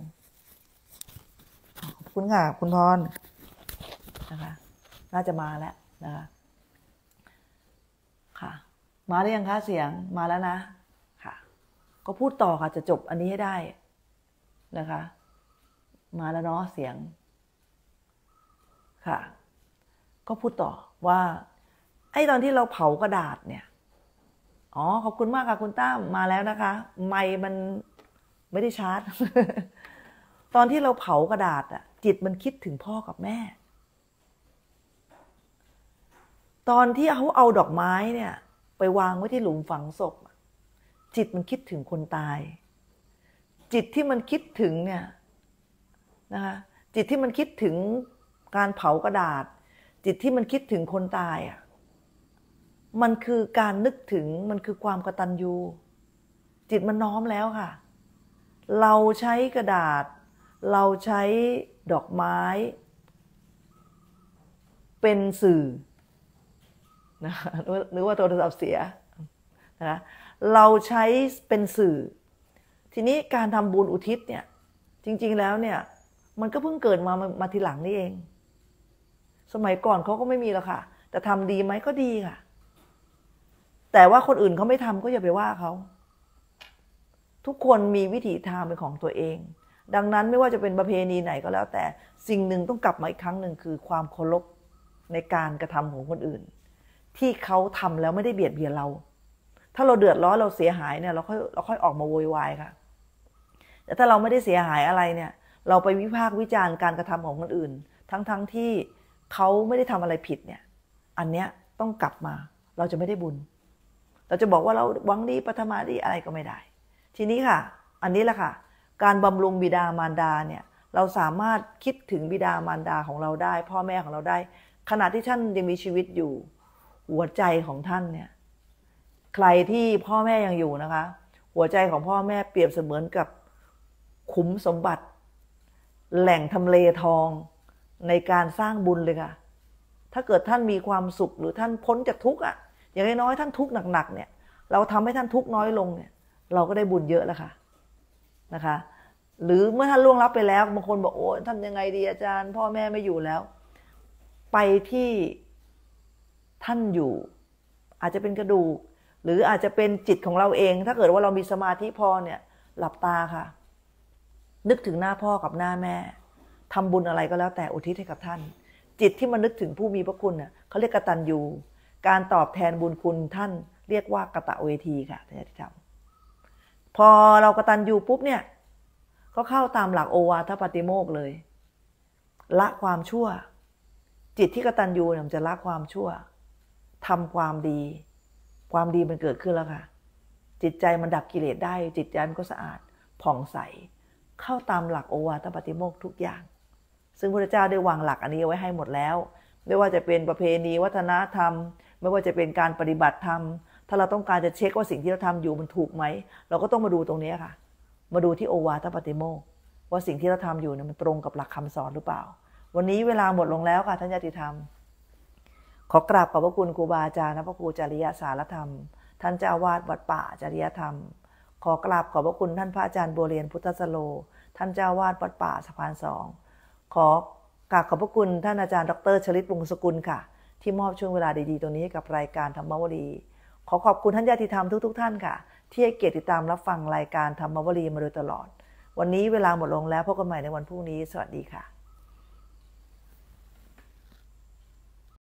ขอบคุณค่ะคุณพรนะคะน่าจะมาแล้วนะคะค่ะมาหรือยังคะเสียงมาแล้วนะค่ะก็พูดต่อค่ะจะจบอันนี้ให้ได้นะคะมาแล้วเนาะเสียงค่ะก็พูดต่อว่าไอ้ตอนที่เราเผากระดาษเนี่ยอ๋อขอบคุณมากค่ะคุณตั้มมาแล้วนะคะไมค์มันไม่ได้ชาร์จ ตอนที่เราเผากระดาษอะจิตมันคิดถึงพ่อกับแม่ตอนที่เขาเอาดอกไม้เนี่ยไปวางไว้ที่หลุมฝังศพจิตมันคิดถึงคนตายจิตที่มันคิดถึงเนี่ยนะคะจิตที่มันคิดถึงการเผากระดาษจิตที่มันคิดถึงคนตายอ่ะมันคือการนึกถึงมันคือความกตัญญูจิตมันน้อมแล้วค่ะเราใช้กระดาษเราใช้ดอกไม้เป็นสื่อนะหรือว่าโทรศัพท์เสียนะเราใช้เป็นสื่อทีนี้การทำบุญอุทิศเนี่ยจริงๆแล้วเนี่ยมันก็เพิ่งเกิดมาทีหลังนี่เองสมัยก่อนเขาก็ไม่มีหรอกค่ะแต่ทำดีไหมก็ดีค่ะแต่ว่าคนอื่นเขาไม่ทำก็อย่าไปว่าเขาทุกคนมีวิถีทางเป็นของตัวเองดังนั้นไม่ว่าจะเป็นประเพณีไหนก็แล้วแต่สิ่งหนึ่งต้องกลับมาอีกครั้งหนึ่งคือความเคารพในการกระทำของคนอื่นที่เขาทำแล้วไม่ได้เบียดเบียนเราถ้าเราเดือดร้อนเราเสียหายเนี่ยเราค่อยออกมาโวยวายค่ะแต่ถ้าเราไม่ได้เสียหายอะไรเนี่ยเราไปวิพากษ์วิจารณ์การกระทำของคนอื่นทั้งที่เขาไม่ได้ทำอะไรผิดเนี่ยอันเนี้ยต้องกลับมาเราจะไม่ได้บุญเราจะบอกว่าเราหวังดีปฐมาดีอะไรก็ไม่ได้ทีนี้ค่ะอันนี้แหละค่ะการบำรุงบิดามารดาเนี่ยเราสามารถคิดถึงบิดามารดาของเราได้พ่อแม่ของเราได้ขณะที่ท่านยังมีชีวิตอยู่หัวใจของท่านเนี่ยใครที่พ่อแม่ยังอยู่นะคะหัวใจของพ่อแม่เปรียบเสมือนกับขุมสมบัติแหล่งทำเลทองในการสร้างบุญเลยค่ะถ้าเกิดท่านมีความสุขหรือท่านพ้นจากทุกข์อ่ะอย่างน้อยท่านทุกข์หนักๆเนี่ยเราทำให้ท่านทุกข์น้อยลงเนี่ยเราก็ได้บุญเยอะแล้วค่ะนะคะหรือเมื่อท่านล่วงลับไปแล้วบางคนบอกโอ้ท่านยังไงดีอาจารย์พ่อแม่ไม่อยู่แล้วไปที่ท่านอยู่อาจจะเป็นกระดูกหรืออาจจะเป็นจิตของเราเองถ้าเกิดว่าเรามีสมาธิพอเนี่ยหลับตาค่ะนึกถึงหน้าพ่อกับหน้าแม่ทำบุญอะไรก็แล้วแต่อุทิศให้กับท่านจิตที่มันนึกถึงผู้มีพระคุณเนี่ยเขาเรียกกตัญญูการตอบแทนบุญคุณท่านเรียกว่ากตเวทีค่ะท่านญาติธรรมพอเรากตัญญูปุ๊บเนี่ยก็เข้าตามหลักโอวาทปาติโมกข์เลยละความชั่วจิตที่กตัญญูเนี่ยมันจะละความชั่วทำความดีความดีมันเกิดขึ้นแล้วค่ะจิตใจมันดับกิเลสได้จิตใจมันก็สะอาดผ่องใสเข้าตามหลักโอวาทปาติโมกข์ทุกอย่างซึ่งพระเจ้าได้วางหลักอันนี้ไว้ให้หมดแล้วไม่ว่าจะเป็นประเพณีวัฒนธรรมไม่ว่าจะเป็นการปฏิบัติธรรมถ้าเราต้องการจะเช็คว่าสิ่งที่เราทำอยู่มันถูกไหมเราก็ต้องมาดูตรงนี้ค่ะมาดูที่โอวาทปาติโมกข์ว่าสิ่งที่เราทำอยู่เนี่ยมันตรงกับหลักคำสอนหรือเปล่าวันนี้เวลาหมดลงแล้วค่ะท่านญาติธรรมขอกราบขอบพระคุณครูบาอาจารย์พระครูจริยสารธรรมท่านเจ้าอาวาสวัดป่าจริยธรรมขอกราบขอบพระคุณท่านพระอาจารย์บัวเรียนพุทธสโลท่านเจ้าอาวาสวัดป่าสะพาน2ขอกราบขอบพระคุณท่านอาจารย์ดร.ชลิตวงศ์สกุลค่ะที่มอบช่วงเวลาดีๆตรงนี้ให้กับรายการธรรมวลีขอขอบคุณท่านญาติธรรมทุกท่านค่ะที่ให้เกียรติติดตามรับฟังรายการธรรมวลีมาโดยตลอดวันนี้เวลาหมดลงแล้วพบกันใหม่ในวันพรุ่งนี้สวัสดีค่ะ